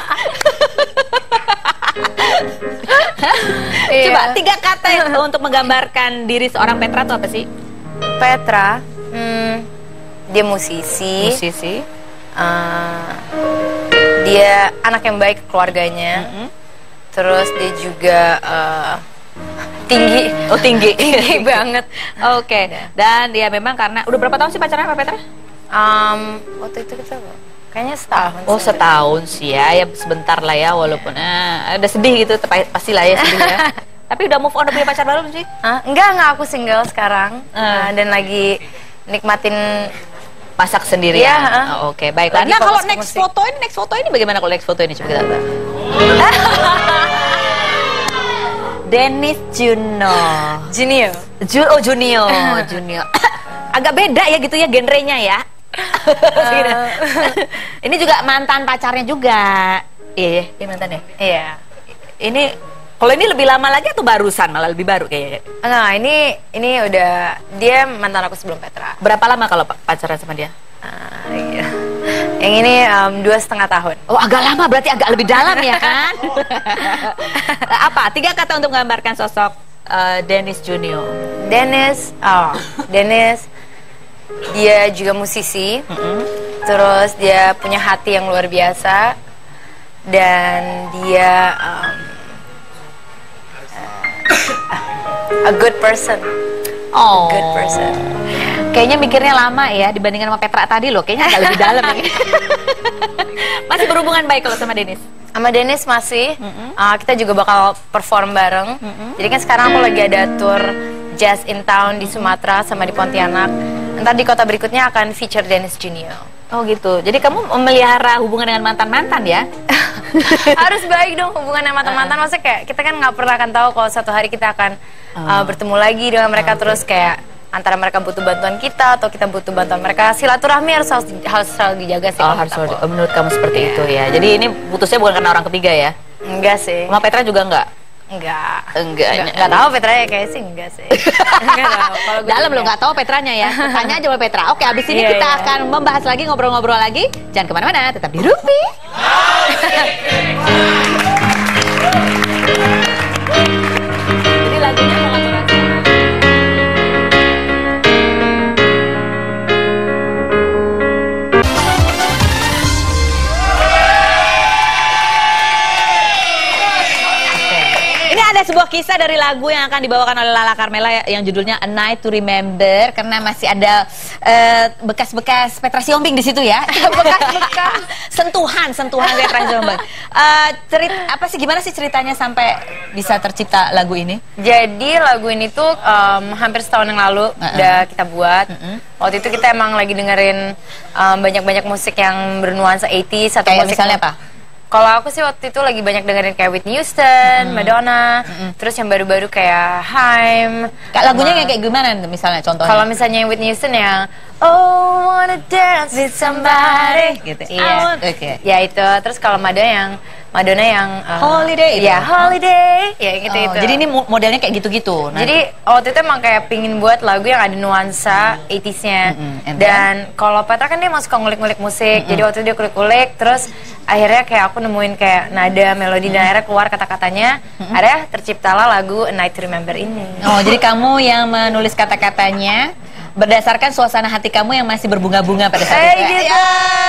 Speaker 6: Iya.
Speaker 1: Coba tiga kata yang untuk menggambarkan diri seorang Petra itu apa sih?
Speaker 6: Petra, hmm, dia musisi.
Speaker 1: Musisi.
Speaker 6: Uh, dia anak yang baik ke keluarganya. Terus dia juga uh, tinggi.
Speaker 1: Oh tinggi.
Speaker 6: Tinggi banget.
Speaker 1: Oke. Dan ya memang karena udah berapa tahun sih pacaran sama Petra?
Speaker 6: Um, waktu itu kita kayaknya setahun.
Speaker 1: Oh
Speaker 6: sih.
Speaker 1: setahun sih ya, ya sebentar lah ya walaupun ah, ada sedih gitu, tepa- pastilah ya sedih ya. Tapi udah move on, udah punya pacar baru belum sih?
Speaker 6: Hah? Enggak, enggak, aku single sekarang.
Speaker 1: Ah.
Speaker 6: Uh, dan lagi nikmatin.
Speaker 1: Masak sendiri
Speaker 6: Iya,
Speaker 1: ya?
Speaker 6: ah.
Speaker 1: Oh, Oke, baiklah.
Speaker 6: Lagi
Speaker 1: Nah kalau
Speaker 6: fokus ke
Speaker 1: next
Speaker 6: musik.
Speaker 1: foto ini, next foto ini bagaimana kalau next foto ini? Coba kita lihat. Dennis Juno.
Speaker 6: Junior.
Speaker 1: Ju oh Junio, Junio. Agak beda ya gitu ya genrenya ya. Ini juga mantan pacarnya juga. Iya, ini mantan ya.
Speaker 6: Iya.
Speaker 1: Ini kalau ini lebih lama lagi atau barusan, malah lebih baru kayaknya.
Speaker 6: Enggak, ini ini udah dia mantan aku sebelum Petra.
Speaker 1: Berapa lama kalau pa- pacaran sama dia?
Speaker 6: Ah, iya. Yang ini um, dua setengah tahun.
Speaker 1: Oh agak lama, berarti agak lebih dalam ya kan? Apa? Tiga kata untuk menggambarkan sosok uh, Dennis Junio.
Speaker 6: Dennis, oh, Dennis, dia juga musisi. Terus dia punya hati yang luar biasa dan dia um, uh, a good person.
Speaker 1: Oh.
Speaker 6: Good person.
Speaker 1: Kayaknya mikirnya lama ya dibandingkan sama Petra tadi loh. Kayaknya agak lebih dalam ini. Masih berhubungan baik kalau sama Dennis?
Speaker 6: Sama Dennis masih.
Speaker 1: Mm-mm.
Speaker 6: Uh, kita juga bakal perform bareng.
Speaker 1: Mm-mm.
Speaker 6: Jadi kan sekarang aku lagi ada tour Jazz in Town di Sumatera sama di Pontianak. Ntar di kota berikutnya akan feature Dennis Junior
Speaker 1: Oh gitu. Jadi kamu memelihara hubungan dengan mantan-mantan ya?
Speaker 6: Harus baik dong hubungan sama mantan-mantan. Maksudnya kayak kita kan nggak pernah akan tahu kalau suatu hari kita akan uh, bertemu lagi dengan mereka, terus kayak antara mereka butuh bantuan kita atau kita butuh bantuan mereka. Silaturahmi harus harus, harus selalu dijaga sih.
Speaker 1: Oh, harus selalu. Menurut kamu seperti itu ya. Jadi ini putusnya bukan karena orang ketiga ya?
Speaker 6: Enggak sih.
Speaker 1: Sama Petra juga enggak?
Speaker 6: Enggak.
Speaker 1: Enggak.
Speaker 6: Enggak, enggak tahu Petra ya, kayak sih enggak sih. Enggak tahu. Kalau gue
Speaker 1: Dalam
Speaker 6: juga.
Speaker 1: lo nggak tahu Petranya ya. Tanya aja sama Petra. Oke, abis ini
Speaker 6: Iya,
Speaker 1: kita
Speaker 6: iya.
Speaker 1: akan membahas lagi, ngobrol-ngobrol lagi. Jangan kemana-mana, tetap di Rumpi. Jadi lagunya kolaborasi. Ini ada sebuah kisah dari lagu yang akan dibawakan oleh Lala Carmela yang judulnya A Night to Remember, karena masih ada eh, bekas-bekas Petra Sihombing di situ ya. Bekas-bekas sentuhan, sentuhan Petra Sihombing. Eh, cerit apa sih, gimana sih ceritanya sampai bisa tercipta lagu ini?
Speaker 6: Jadi lagu ini tuh um, hampir setahun yang lalu
Speaker 1: Uh-uh.
Speaker 6: udah kita buat.
Speaker 1: Uh-uh.
Speaker 6: Waktu itu kita emang lagi dengerin um, banyak-banyak musik yang bernuansa delapan puluhan atau
Speaker 1: Kayak
Speaker 6: musik
Speaker 1: misalnya apa?
Speaker 6: Kalau aku sih waktu itu lagi banyak dengerin kayak Whitney Houston, Madonna, terus yang baru-baru kayak Haim.
Speaker 1: Kayak lagunya yang kayak gimana misalnya contohnya?
Speaker 6: Kalau misalnya yang Whitney Houston yang Oh wanna dance with somebody
Speaker 1: gitu.
Speaker 6: Iya.
Speaker 1: Oke.
Speaker 6: Ya itu. Terus kalau Madonna yang Madonna yang uh,
Speaker 1: Holiday itu?
Speaker 6: Ya Holiday. Ya gitu
Speaker 1: Oh,
Speaker 6: itu.
Speaker 1: jadi ini mo- modelnya kayak gitu-gitu. Nah,
Speaker 6: Jadi waktu itu emang kayak pingin buat lagu yang ada nuansa delapan puluhan-nya.
Speaker 1: Mm-mm, and
Speaker 6: Dan kalau Petra kan dia emang suka ngulik-ngulik musik. Jadi waktu itu dia kulik-kulik, terus akhirnya kayak aku nemuin kayak nada, melodi, dan akhirnya keluar kata-katanya. Akhirnya terciptalah lagu A Night to Remember ini.
Speaker 1: oh, jadi kamu yang menulis kata-katanya berdasarkan suasana hati kamu yang masih berbunga-bunga pada saat
Speaker 6: Eh,
Speaker 1: itu.
Speaker 6: gitu.
Speaker 1: Ya.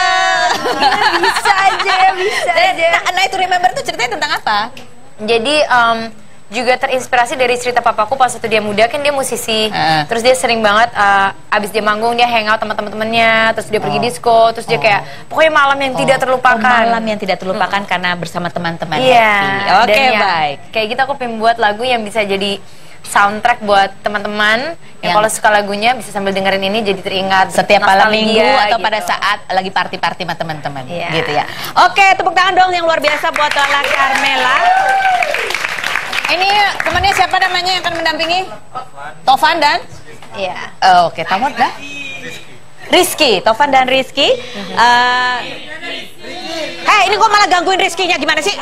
Speaker 6: Bisa aja, bisa aja.
Speaker 1: Nah, Night to Remember itu ceritanya tentang apa?
Speaker 6: Jadi um, juga terinspirasi dari cerita papaku pas waktu dia muda, kan dia musisi.
Speaker 1: Uh.
Speaker 6: Terus dia sering banget uh, abis dia manggung dia hangout sama teman-temannya, terus dia pergi disco, terus dia kayak pokoknya malam yang tidak terlupakan.
Speaker 1: Oh, malam yang tidak terlupakan karena bersama teman-teman.
Speaker 6: Iya.
Speaker 1: happy. Oke,
Speaker 6: Dan ya,
Speaker 1: baik.
Speaker 6: Kayak gitu aku pengen buat lagu yang bisa jadi soundtrack buat teman-teman yang
Speaker 1: Yang-
Speaker 6: kalau suka lagunya bisa sambil dengerin ini jadi teringat
Speaker 1: Setiap malam
Speaker 6: nostalgia
Speaker 1: minggu atau
Speaker 6: gitu.
Speaker 1: pada saat lagi party-party sama teman-teman.
Speaker 6: Iya.
Speaker 1: Gitu ya. Oke, tepuk tangan dong yang luar biasa buat Lala Carmela. Ini temannya siapa namanya yang akan mendampingi? Tovan dan?
Speaker 6: Iya.
Speaker 1: Oh, oke, tamu dah. Rizky, Tovan dan Rizky. Eh, Hei, ini kok malah gangguin Rizky-nya, gimana sih?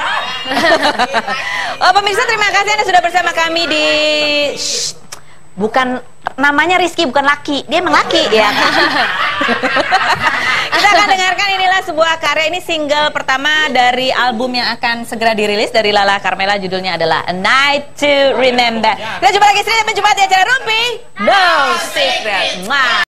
Speaker 1: Oh, pemirsa, terima kasih Anda sudah bersama kami di... Shh, bukan, namanya Rizky, bukan Laki. Dia emang Laki, ya kan? Kita akan dengarkan, inilah sebuah karya, ini single pertama dari album yang akan segera dirilis dari Lala Carmela, judulnya adalah A Night to Remember. Kita jumpa lagi, sampai jumpa di acara Rumpi No Secret. Mwah.